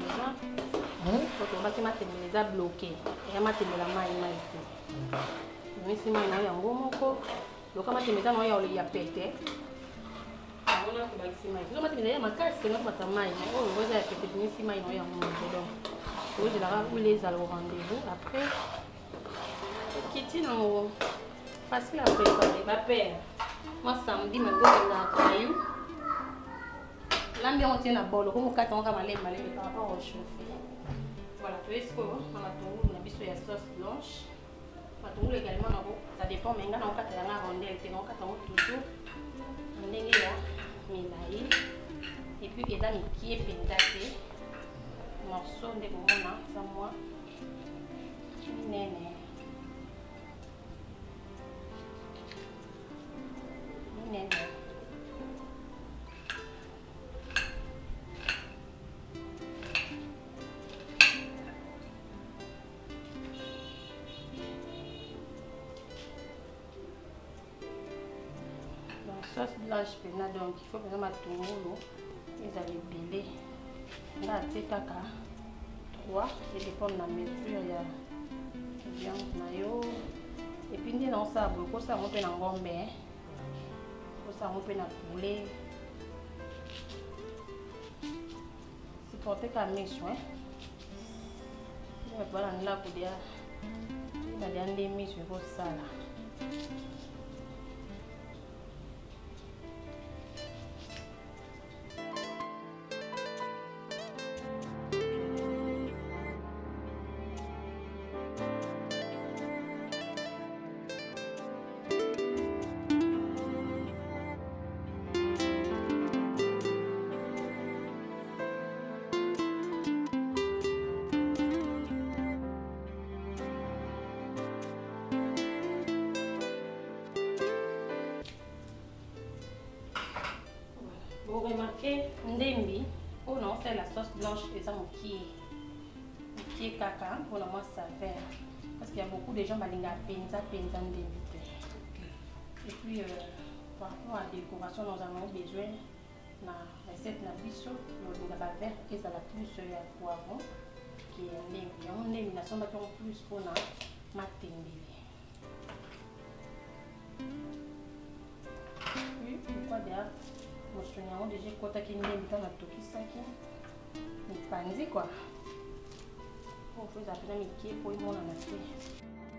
va les bloquer et la main mais si main na yango moko donc ma temeza na ya pété on a que baxi main donc ma temeza ma casse que notre matin main oh vous avez pété ni si main na yango donc vous je la où les allons rendez-vous après kitty non facile à préparer ma père moi samedi ma go na caillou. L'ambiance tient à bord, comme quand on a malé par rapport au chauffer. Voilà, tu sais quoi, on a tout, on a mis sur la sauce blanche. On a tout également, ça dépend, mais on a quand on a rondelle, on a toujours, on est là, milaï, et puis il y a des qui est pendaté, morceau de moment, ça moi, néné. Néné. Sauce blanche donc il faut que ma tourne ils allaient belé là c'est caca 3 et dépend de la mesure il y a viande mayo et puis ni dans ça beaucoup ça on peut en gombe ça on peut en poulet c'est porté comme mission je vais pas là pour dire il va aller en demi sur vos salades. ndembi. Oh non, c'est la sauce blanche et ça qui est caca pour le moins saveur. Parce qu'il y a beaucoup de gens qui ont penza ndembi. Et puis, par rapport à la décoration, nous avons besoin de la recette de biso, de la vert et ça la plus poivron qui est ndembi. On ndembi na somba plus pour na matembele. Oui, pourquoi d'ailleurs, je me souviens déjà quand tu as ndembi dans la tokisaki, mais panzi quoi. On fait après midi pour y mon en acheter.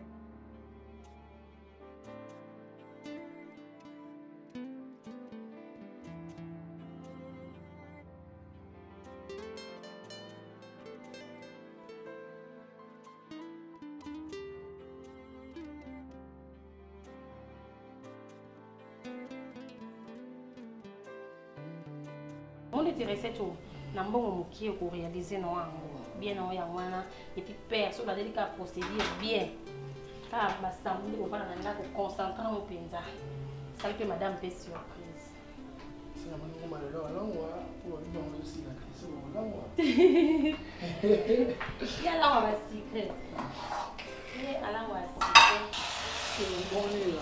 On est recette au nambongo mukie pour réaliser no ango bien no ya mwana et puis père so la délicat procéder bien car ba samedi on va na ko concentrer au penza ça fait madame peut surprise c'est la manière comment alors là pour nous aussi la c'est bon là ya la wa secret et ala wa secret c'est bon là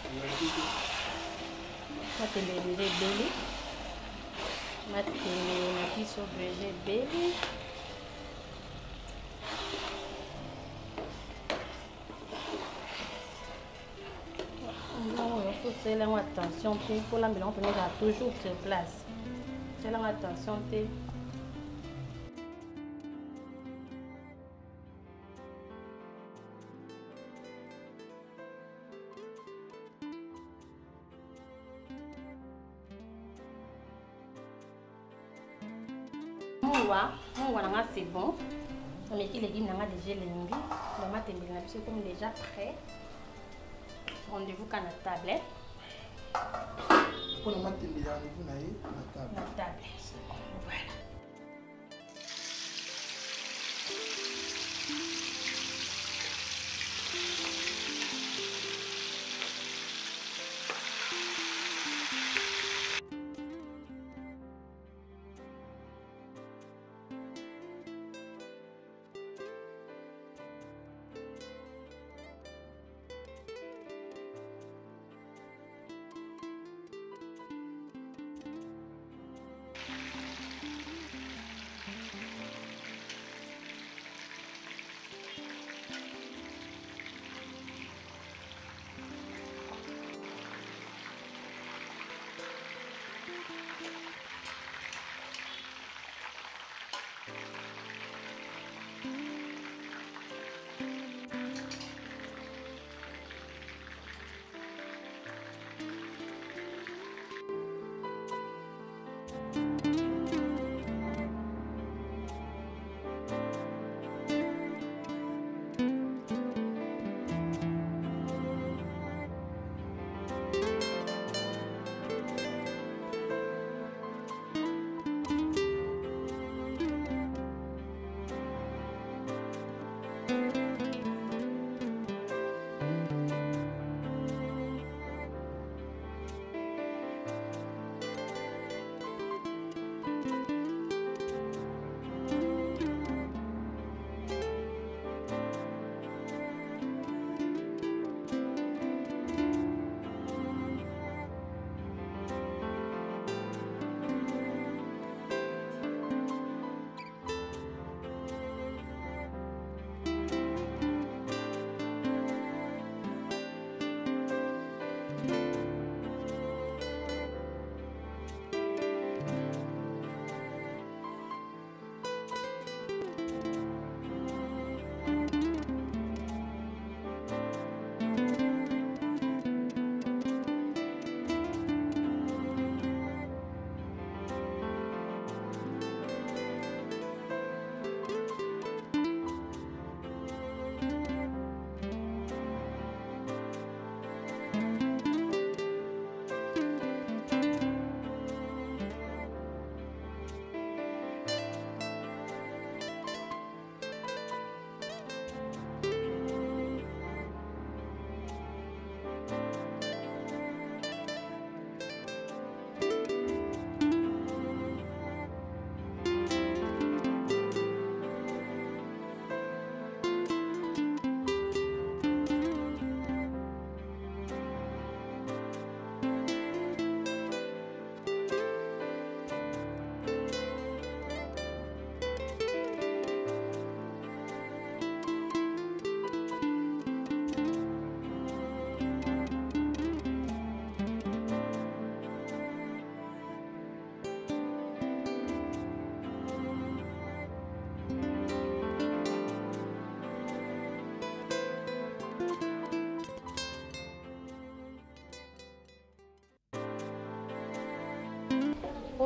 ça te le bébé matembele biso brûlé bébé. Non, il faut faire attention pour la mélange, on a toujours sur place. Faire attention. Mon c'est bon. Mais les légumes n'ont déjà l'envie. Le matin, c'est comme déjà prêt. Rendez-vous qu'à la table. Pour le matin, rendez-vous à la table. Voilà.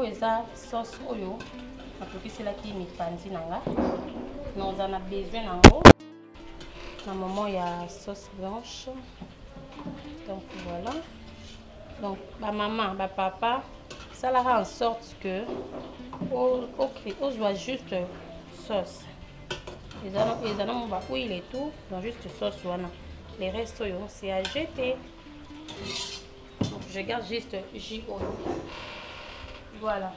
oyo eza sauce oyo natokiselaki mipanzi nanga nous en a besoin nango na moment ya sauce blanche. Donc voilà, donc ma maman, ma papa, ça la rend en sorte que on soit juste sauce. Ils ont mon huile et tout, donc juste sauce voilà. Les restes c'est à jeter. Donc je garde juste jus oil. Voilà.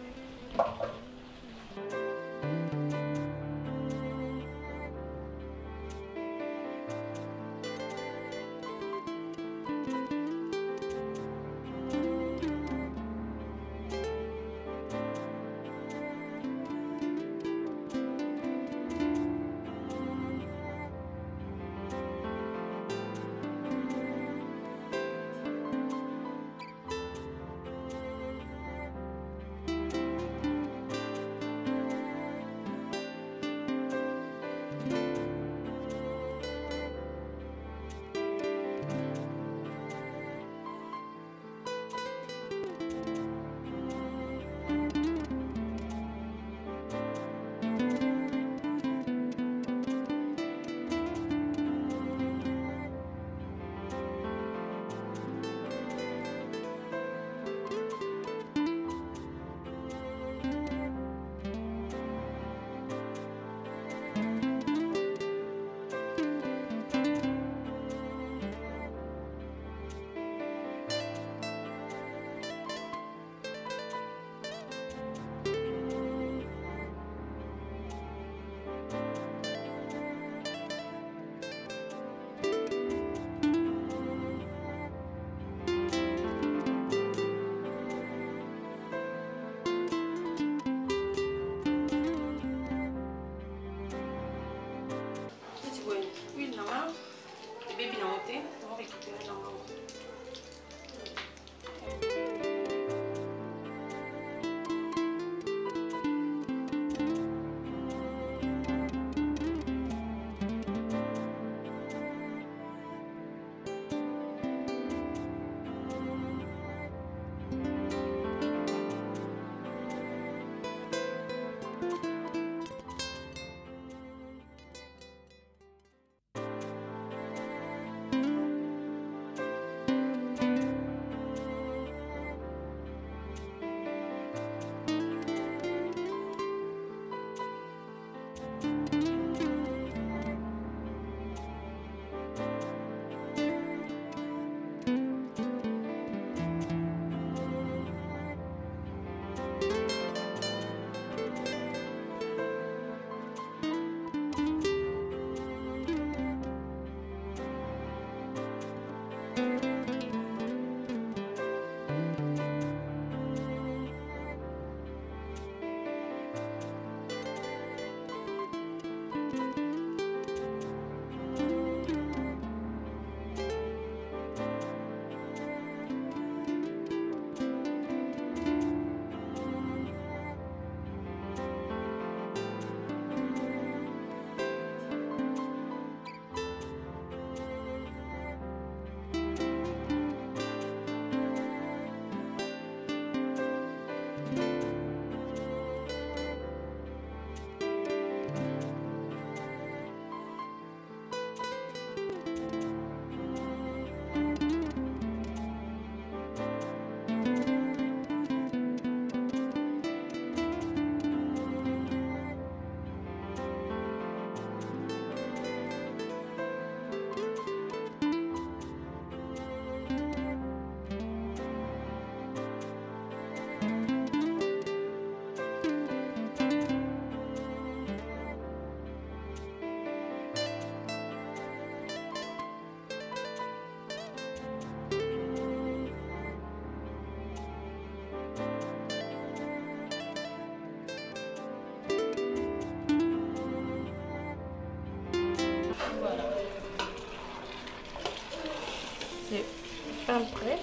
fin prêt.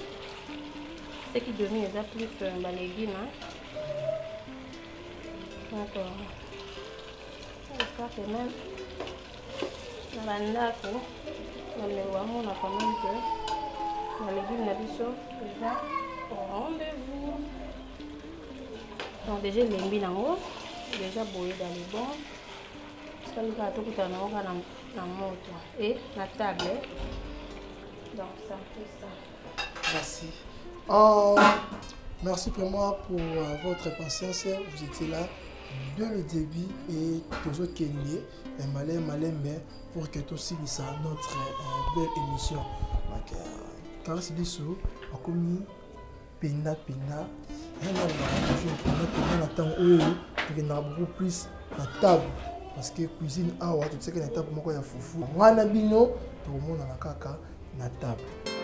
Ce qui devient déjà plus légumes. Donc, j'espère que même dans la ndako, on a quand même que les légumes déjà au rendez-vous. Donc déjà lembi nango déjà boyé dans les bons. Ça nous a tout coûté dans moto et la table. Donc ça fait ça. Merci. Merci vraiment pour votre patience. Vous étiez là dès le début et toujours Kenya et malin mais pour que tout ça notre belle émission. Donc car c'est des sous comme pena on attend on a beaucoup plus la table parce que cuisine awa tu sais que la table moko ya fufu ngana bino to mona na kaka na table.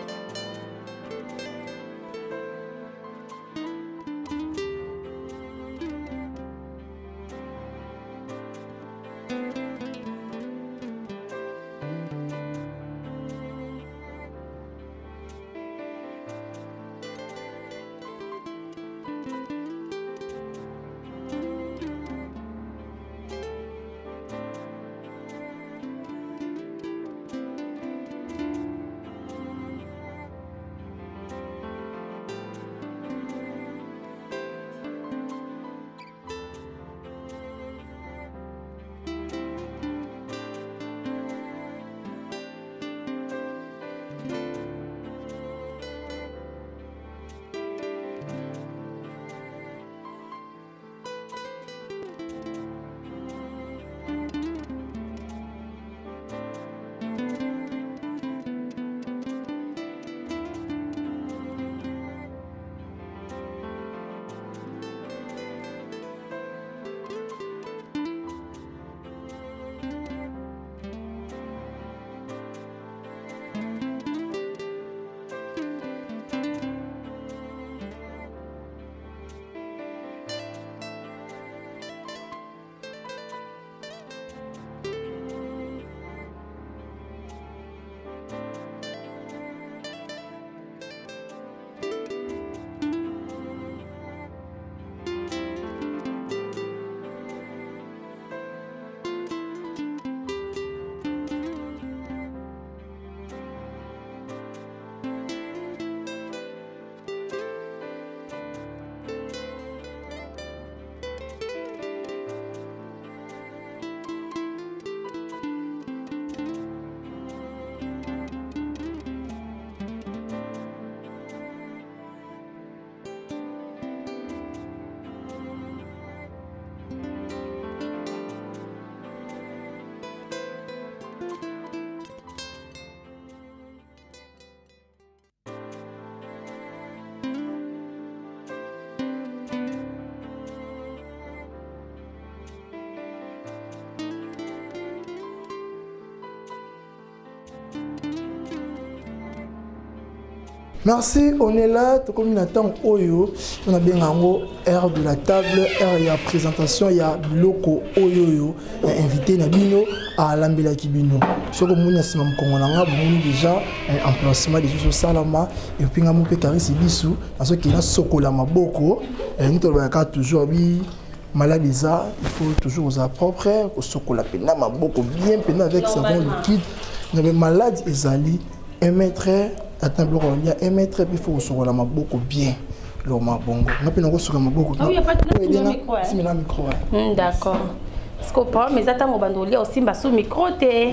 Merci, on est là, tout comme on attend Oyo, on a bien en haut, air de la table, air il y a présentation, il y a Loko Oyo, invité Nabino à Lambela Kibino. Ce que nous avons déjà un emplacement des choses salama et puis nous avons caressé Bissou, parce qu'il y a Sokola Maboko, et nous avons toujours maladisa, il faut toujours aux propre, au Sokola Pena Maboko, bien pena avec savon liquide, nous avons malade Ezali, un maître. Attends, il y a un mètre, il faut se rendre beaucoup bien. L'homme bongo. On a pu nous sur beaucoup. Ah oui, il n'y a pas de micro. C'est le micro. D'accord. Parce que pour mes attentes, on va nous lire aussi sous micro.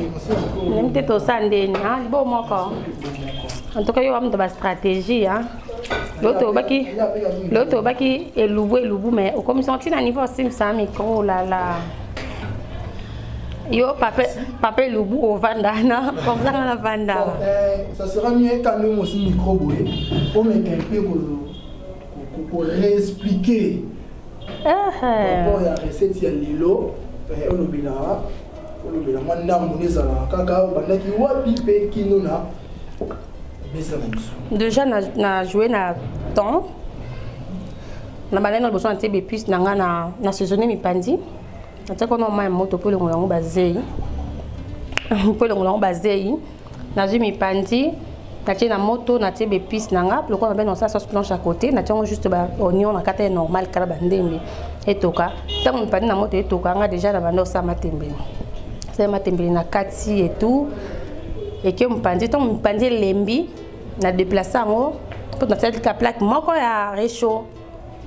Même peut-être au sandé. Bon, moi encore. En tout cas, il y a une stratégie. L'autre baki est loubou, mais comme ils sont à niveau aussi, c'est un micro là. Yo, papa Loubou au Vanda, comme ça on a Vanda. Ça sera mieux quand même aussi micro pour mettre un peu pour réexpliquer. Bon, il y a recette, il y a l'îlot, on oublie là, moi n'aime pas ça là, cacao, pendant qu'il y a pipe qui nous a, déjà na joué na temps, na balai na besoin de tes épices, na saisonné mi pandi. C'est qu'on a un moto pour le ngolongo basé. Pour le ngolongo basé, na j'ai mis pandi, na j'ai na moto, na j'ai épices nanga, pour le coup on a bien ça sauce blanche à côté, na j'ai juste oignon na carte normal carabandembe et toka. Tant on pandi na moto et toka, on a déjà la bande ça matembe. Ça matembe na kati et tout. Et que on pandi, tant on pandi lembi, na déplacer en haut, pour na cette plaque moko ya réchaud.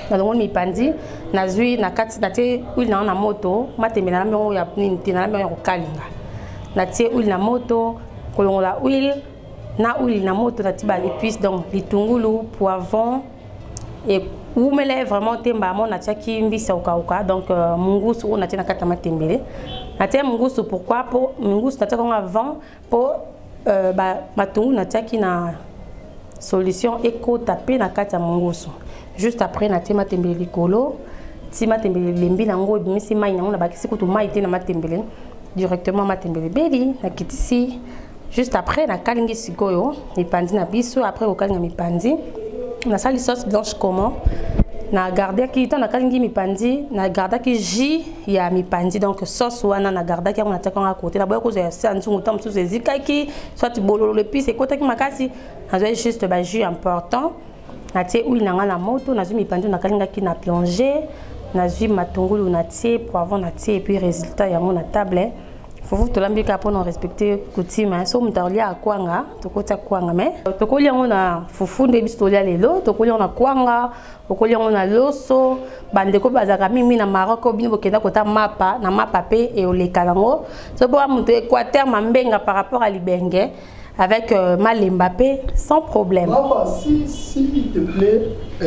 na longo mipandi na zui na kati na tie huile na moto matembela na mbongo ya nini te na mbongo ya kokalinga na tie huile na moto kolongola huile na huile na moto na tie ba épices donc litungulu poivron et umele vraiment temba mo na tiaki mbisi okauka donc mungusu on a tie na kati matembele na tie mungusu pourquoi pour mungusu na tiaka avant pour ba matungu na tiaki na solution éco tapé na kati ya mungusu juste après na tie matembele likolo ti matembele lembi nango bimisi mai nango na bakisi kutu mai te na matembele directement matembele beli na kitisi juste après na kalingi sikoyo mipandi na biso après okalinga mipandi na sali sauce blanche comment na garder ki to na kalingi mipandi na garder ki jus ya mipandi donc sauce wana na garder ki on ataka à côté na boya ko ya sa nzungu tam sous ezikaki soit bololo le pis et kota ki makasi na juste ba jus important na tie huile na na moto na zui mipandi na kalinga ki na plonger na zui matungulu na tie poivron na tie et puis résultat ya mon table faut vous tolambika pour non respecter coutume so mutalia kwanga tokota kwanga mais tokolia ngona fufu nde bistolia lelo tokolia ngona kwanga tokolia ngona loso bandeko bazaka mimi na Maroc bino bokenda kota mapa na mapa pe et olekalango so pour muto Équateur mambenga par rapport à Libenge avec Malemba Mbappé sans problème. S'il te plaît,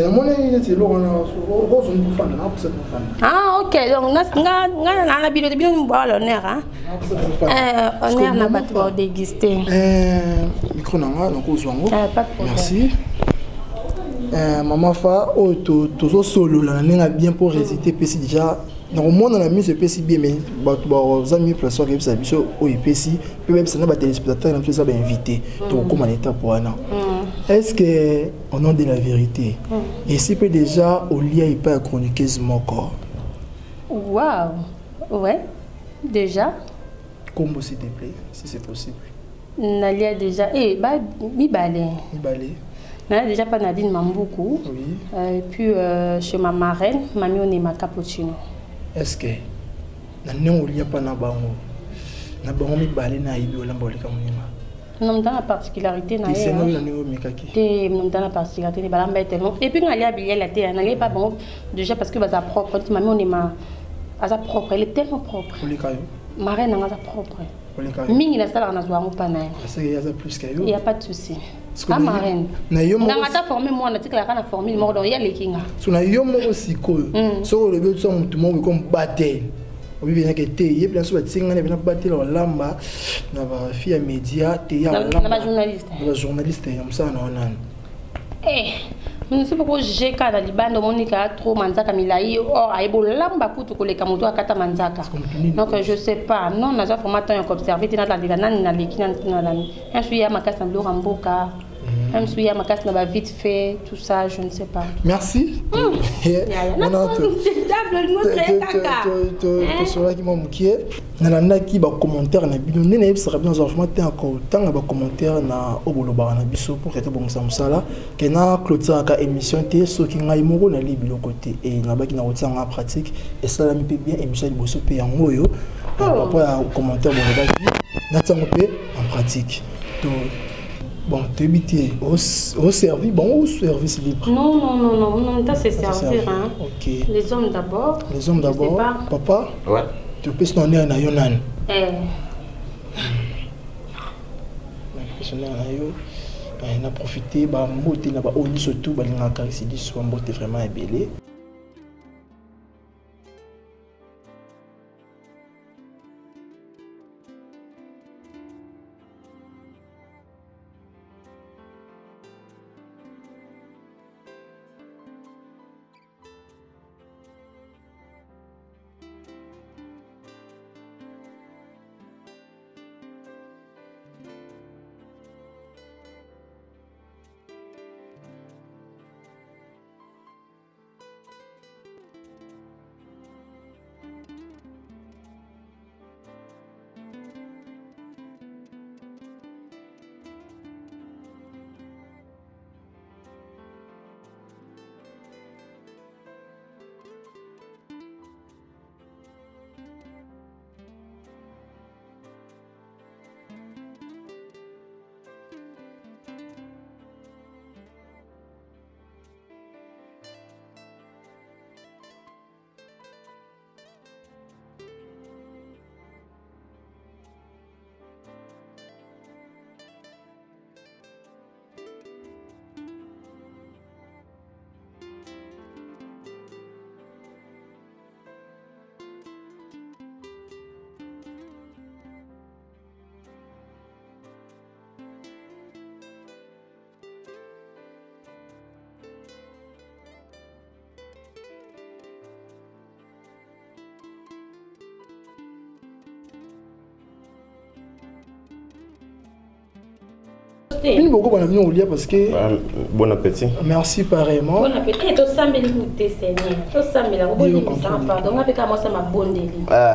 ah ok, donc na bilo de bilo l'honneur hein. Honneur n'a pas trop dégusté. Micro nanga donc ozwango. Pas de problème. Merci. Maman fa o to solo la nenga bien pour résister pesi déjà. Donc au monde on a mis ce pesi bien mais aux amis place que ça biso o pesi peut même ça na ba téléspectateurs na ça ba invité. Donc comment l'état pour un an. Est-ce que au nom de la vérité et si peut déjà au lien il pas chroniquer mon corps. Waouh. Ouais. Déjà. Comment s'il te plaît si c'est possible. Nalia déjà ba mi balé. N'a déjà pas Nadine Mambuku. Oui. Et puis chez ma marraine, mamie on est ma cappuccino. Est-ce que non il y a pas na bango. Na bango mi balé na ibi olamba oleka munima. Non dans la particularité na. C'est non na niveau mikaki. Té non dans la particularité les balamba tellement. Et puis Nalia billet la té, Nalia pas bon déjà parce que baza propre. Mamie on est ma baza propre, elle est tellement propre. Oleka yo. Marraine na baza propre. Oleka yo. Mingi na sala na zwa pas na. Parce qu'il y a plus que yo. Il y a pas de souci. Ah marraine. Na yo mo. Na ngata formé moi na tikala kana formé mo donc il y a les kinga. So na yo mo siko. So le but so mutu mo comme battre. Oui bien que té, il y a plein de choses qui viennent battre la lamba na ba fille média té ya lamba. Na ba journaliste. Na journaliste comme ça na onan. Je ne sais pas pourquoi j'ai quand dans Libano Monica trop manzaka milai or aibo lamba kutu koleka moto akata manzaka. Donc je sais pas. Non, na za formateur en observer tina la digana na lekina na la. Un suis ya makasa na loramboka. Un suis ya makasa na ba vite fait tout ça, je ne sais pas. Merci. On a to sola ki mamukie. Na na ki ba commentaire na bino nene ebisaka bien za formateur encore tanga ba commentaire na oboloba na biso pour que bon ça musala que na clôture ka émission té soki ngai moko na libilo côté et na baki na otanga en pratique et ça la mi bien émission liboso pe yango yo par rapport à commentaire bon baki na tango pe en pratique. Donc bon, tu es au service, bon, au service libre. Non, ça c'est servir. Hein. Ok. Les hommes d'abord. Les hommes d'abord. Papa? Ouais. Tu peux se donner un ayonan. On a profité, bah, mbote là, bah, on dit surtout, bah, les gars, ici, soit mbote vraiment ébélé. Une beaucoup bon avenir au lien parce que. Bon appétit. Merci pareillement. Bon appétit. Tout ça, mais écoutez, Seigneur. Tout ça, mais la bonne pardon. On a fait comme ça ma bonne délit.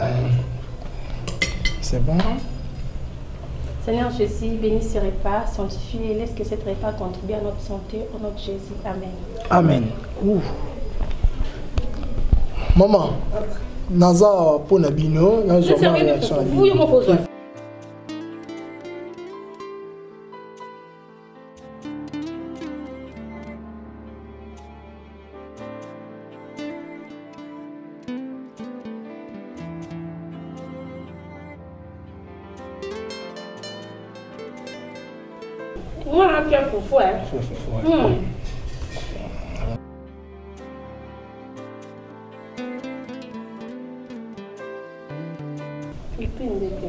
C'est bon. Seigneur Jésus, bénis ce repas, sanctifie et laisse que ce repas contribue à notre santé, au nom de Jésus. Amen. Amen. Ouh. Maman, Naza pour Nabino, Naza pour réaction. Oui, mon faux. Moi, je suis fou, hein. Et puis, une bébé.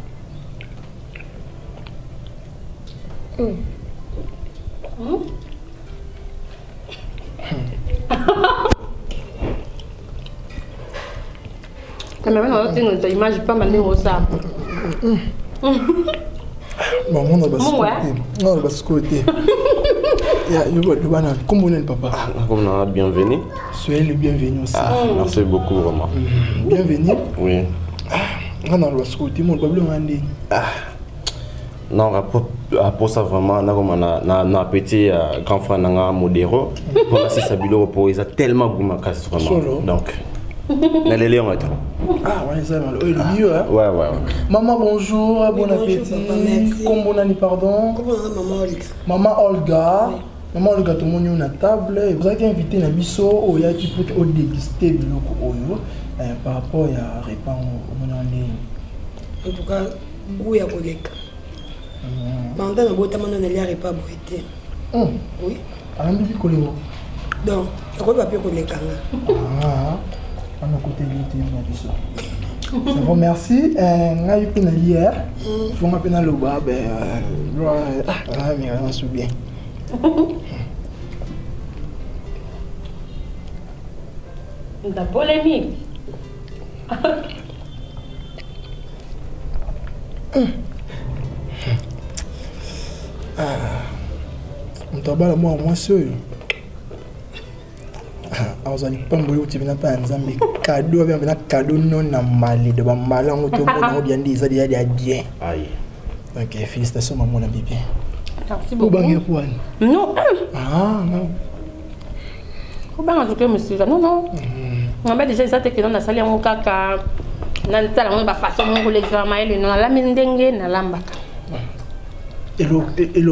Mais maintenant, on a une image pas mal de ça. Bon, on a basse côté. Comment on est, papa? Comme on a bienvenue. Soyez le bienvenu aussi. Merci beaucoup, vraiment. Bienvenue. Oui. On a le basse côté, mon problème est. Non, pour ça vraiment, on a petit grand frère Nanga Modero. Pour la Sabilo, pour ils a tellement goûté vraiment. Donc, on a les lions et tout. Ah, ouais, ça va. Le mieux, hein? Ouais. Maman, bonjour, bon appétit. Comme bon année, pardon. Maman Olga. Maman Olga. Maman Olga, tout le monde est à table. Vous avez invité Nabiso, au y a qui peut déguster par rapport à répondre au monde en En tout cas, où est collègue? Pendant le beau temps, on n'a pas boité. Oui. Alors, on dit collègue. Donc, je ne vais pas collègue. Ah, on a côté de Nabiso. C'est bon, merci. On a eu une hier. Il faut m'appeler dans le bas. Mais on se souvient. La polémique. On t'a pas moi seul. Alors, on pas mourir, tu viens pas en Zambie. Cadeau, bien cadeau non malé de Bambala, on te bien dit, ça dit bien. Aïe. Ok, félicitations, maman, la bébé. Merci beaucoup. Non. Ah, non. Comment je peux me suivre? Non. On va déjà ça que dans la salle en caca. Na tala mo ba façon mo le examen ele non la mendenge na lamba. Elo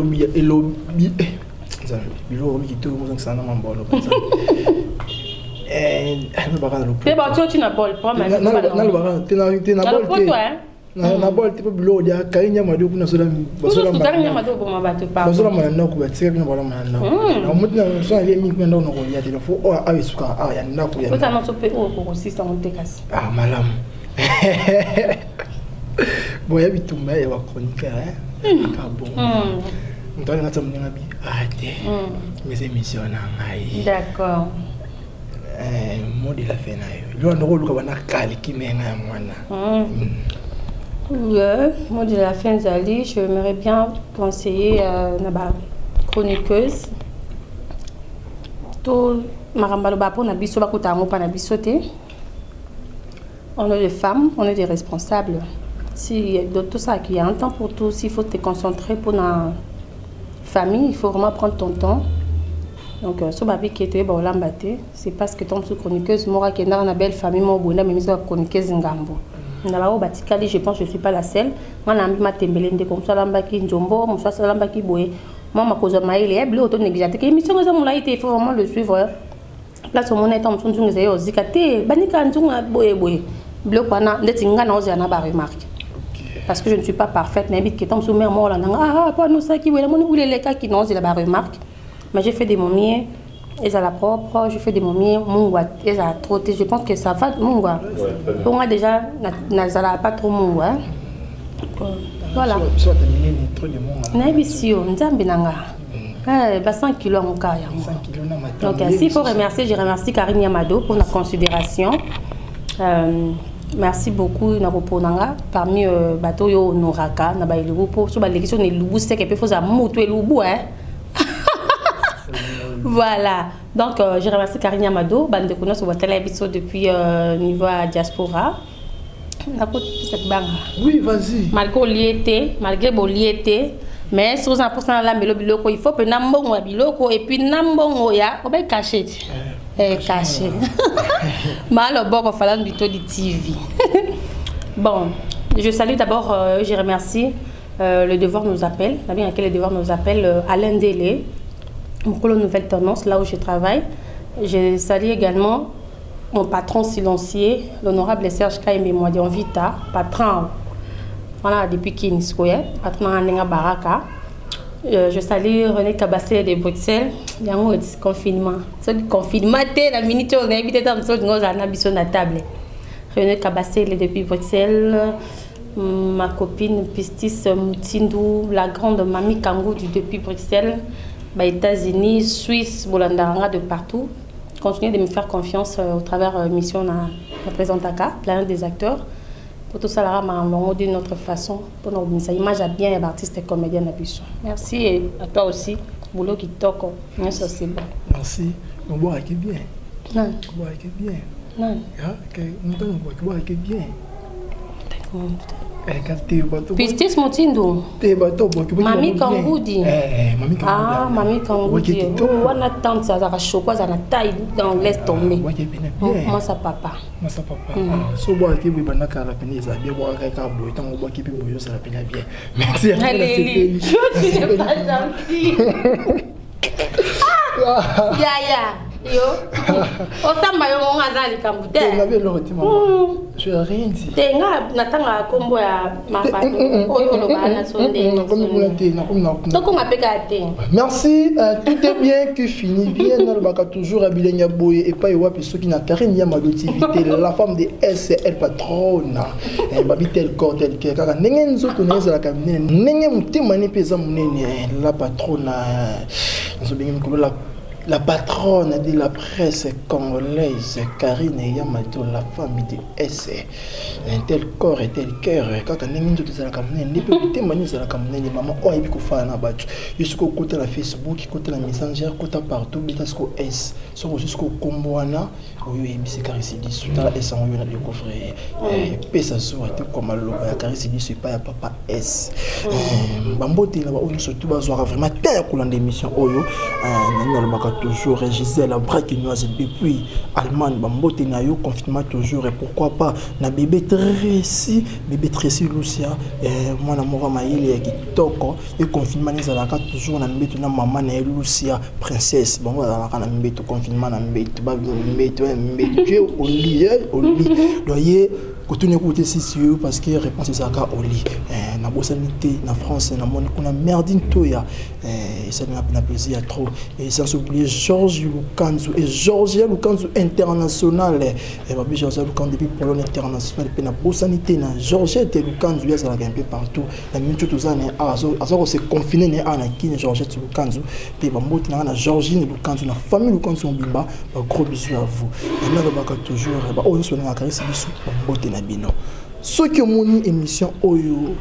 mi tout mo ça na mambolo comme ça. No ba kana lo. Te ba tu na bol pas mais na lo ba te na bol te. Na bol te bilo dia kainya madu kuna sola basola ma. Kainya madu ko ma ba te pa. Basola ma na ko ba tsika kuna bala ma na. Na mutina so ali mi kuna ndo ko ya te fo o awe suka ya na ko ya. Ota no so pe o ko 600 monte kasi. Ah malam. Bon, il y a des tombes, il y a des chroniqueurs. Donc, on a dit, mais c'est mission. D'accord. Mot de la fin. Il y a un rôle qui est mot de la fin, Zali, j'aimerais bien conseiller la chroniqueuse. Tout marambalo bapo na biso bakutango pa na bisote. On est des femmes, on est des responsables. Si de tout ça, qu'il y a un temps pour tout, s'il faut te concentrer pour la famille, il faut vraiment prendre ton temps. Donc, ce babi qui était bon l'ambaté, c'est parce que ton chroniqueuse mora qui est dans une belle famille, mon bonheur, mais c'est chroniqueuse ngambo. Dans batikali, je pense que je suis pas la seule. Moi, j'ai ma tembelende comme ça l'ambaki njombo, mon soir l'ambaki boé. Moi, ma cause maïle est bleu auto négligé. Que mission que ça mon là, il faut vraiment le suivre. Là, au moment où on est en zikate, banika njunga boé boé. Bleu pana, ndetinga na ozi anaba remarque. Parce que je ne suis pas parfaite, mais vite que tombe sous mer mort là, pas nous ça qui voulait mon les cas qui n'ont la remarque. Mais j'ai fait des momies, elles à la propre, je fais des momies, mon gars, elles à trotter, je pense que ça va mon gars. Pour moi déjà, n'a pas trop mon gars. Voilà. N'abissio, n'zambi nanga. 100 kilos en cas. Donc s'il faut remercier, je remercie Karine Yamado pour la considération. Merci beaucoup na koponanga parmi bateau yo Noraka na ba ilubu pour so ba l'élection ne lubu c'est que faut ça mutu lubu hein. Voilà. Donc je remercie Karine Amado bande connait sur votre épisode depuis niveau diaspora. Na ko cette banga. Oui, vas-y. Malgré boliété mais sur 100% la melo biloko il faut que nambongo biloko et puis nambongo ya on va cacher. Caché. Mal au bord au Falan du TV. Bon, je salue d'abord, je remercie le Devoir nous appelle, la bien à laquelle le Devoir nous appelle Alain Délé, pour la nouvelle tendance, là où je travaille. Je salue également mon patron silencieux, l'honorable Serge Kaimé Mouadion Vita, patron, voilà, depuis Kiniskoye, patron Anenga Baraka. Je salue René Kabassé de Bruxelles. Il y a un confinement. Ce confinement, la minute où on a invité dans la table. René Kabassé depuis Bruxelles. Ma copine Pistis Moutindou, la grande mamie Kangou depuis Bruxelles. États-Unis, Suisse, Bolandaranga de partout. Continuez de me faire confiance au travers de la mission de Présentaka, Planète des acteurs. Pour tout ça, d'une autre façon, pour nous image à bien artistes et comédiens d'habitude. Merci et à toi aussi, boulot qui toque. C'est bon. Merci. On boit qui bien. Non. On boit qui bien. Non. On boit qui bien. Pistis Moutindo. Mami Kangoudi. Ah, Mami Kangoudi. On attend ça, ça va choquer, ça taille dans l'est tombé. Moi, ça papa. Moi, ça papa. So, bois qui vous banana la peine, ça bien boire avec un bois, tant on boit qui peut bouillir, ça la peine bien. Merci. Allez, je suis pas gentil. Ya. Yo, osamba yo ngazali kambute. Je suis rien dit. Tenga natanga kombo ya mapa. Oyo lo bana sonde. Donc on m'appelle Kate. Merci, tout est bien qui finit bien dans le bac toujours à Bilenya Boye et pas Ewa ceux qui n'a Karine Yamadotivité la femme de SL patronne. Elle m'habite tel corps tel que car nengenzo connaît la camine. Nengem témoigner pesa munene la patronne. On se bien la patronne de la presse congolaise, Karine Yamato, la famille de S. Un tel corps et tel cœur, quand on est mis dans la caméra, les petits témoignages sur la caméra, les mamans, oh, et puis qu'on fait un abattu. Jusqu'au côté de la Facebook, côté de la Messenger, côté partout, jusqu'au S. Jusqu'au Comboana, oui, c'est Caricidis, tout à l'heure, S en haut, le coffret. Pesa sur la tête comme à l'eau, Caricidis, c'est pas papa S. Bambote, là-bas, on surtout, on vraiment terre coulant d'émission, Oyo, toujours Gisèle Braquinoise depuis Allemagne Bambote Nayo confinement toujours et pourquoi pas na bébé Tracy Lucia moi na mora maïle qui toko et confinement les alaka toujours na mbeto na maman na Lucia princesse bon voilà na mbeto confinement na mbeto ba mbeto au lit doyer continuer écouter si parce que réponse c'est ça au lit na bosanité na France na moni kuna merdine toya et ça n'a plaisir trop et sans oublier Georges Lukanzu et Georgia Lukanzu international et babi Georgia Lukanzu depuis Pologne international et na bosanité na Georgette Lukanzu ya ça un peu partout la même chose ça azo se confiner na Kine Georgette Lukanzu et bamboti na Georgine Lukanzu na famille Lukanzu Mbimba gros bisous à vous et là ba toujours ba on se na caresse bisous bamboti na bino ce que mon émission oyo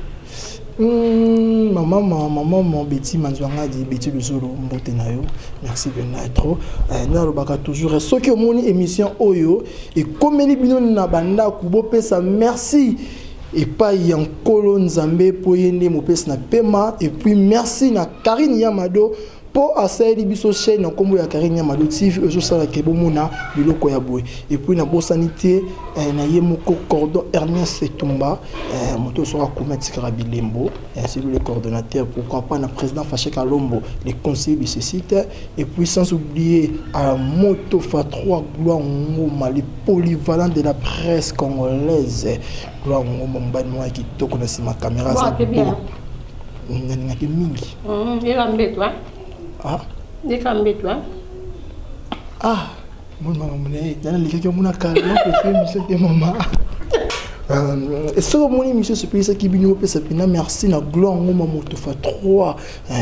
maman Betty Manzwanga dit Betty le Zolo mbote na yo merci bien trop na lobaka toujours ce que mon émission oyo et comme les bino na banda kubo pesa merci et pas yankolo nzambe po yende mo pesa na pema et puis merci na Karine Yamado pour assailler biso chaîne na kombo ya Karine Yamado TV ezo sala ke bomona biloko ya boy et puis na bosanité na yemoko cordon Ernest Setumba moto sera commettre Karabilembo c'est lui le coordonnateur pourquoi pas na président Faché Kalombo les conseillers de ce site et puis sans oublier à Moto Fa 3 Gloire Ngoma les polyvalents de la presse congolaise Gloire Ngoma mbani moi qui toko na sima caméra ça bien ngaki mingi il a mbé toi ah des cambés toi ah mon maman dans les quelques mon akala que monsieur de maman et ce mon émission c'est pour ça qui vient au ça merci na Gloire Ngoma Moto Fa 3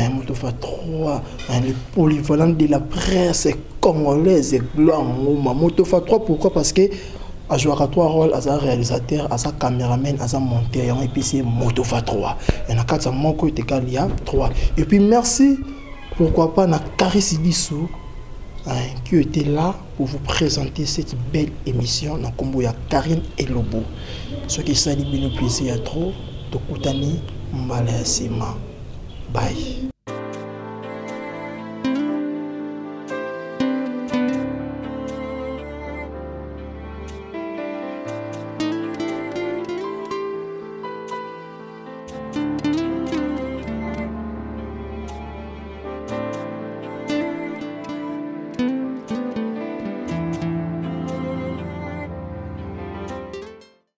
les polyvalents de la presse congolaise Gloire Ngoma Moto Fa 3 pourquoi parce que a joué à 3 rôles, à réalisateur, à caméraman, à monteur, et puis c'est Motofa 3. Il y en a 4 mon côté il y a 3. Et puis merci, pourquoi pas, na Karis Bissou, qui était là pour vous présenter cette belle émission dans combo ya Karine et Lobo. Ce qui s'est dit le plaisir à trop, de Koutani, Mbala Sema. Bye.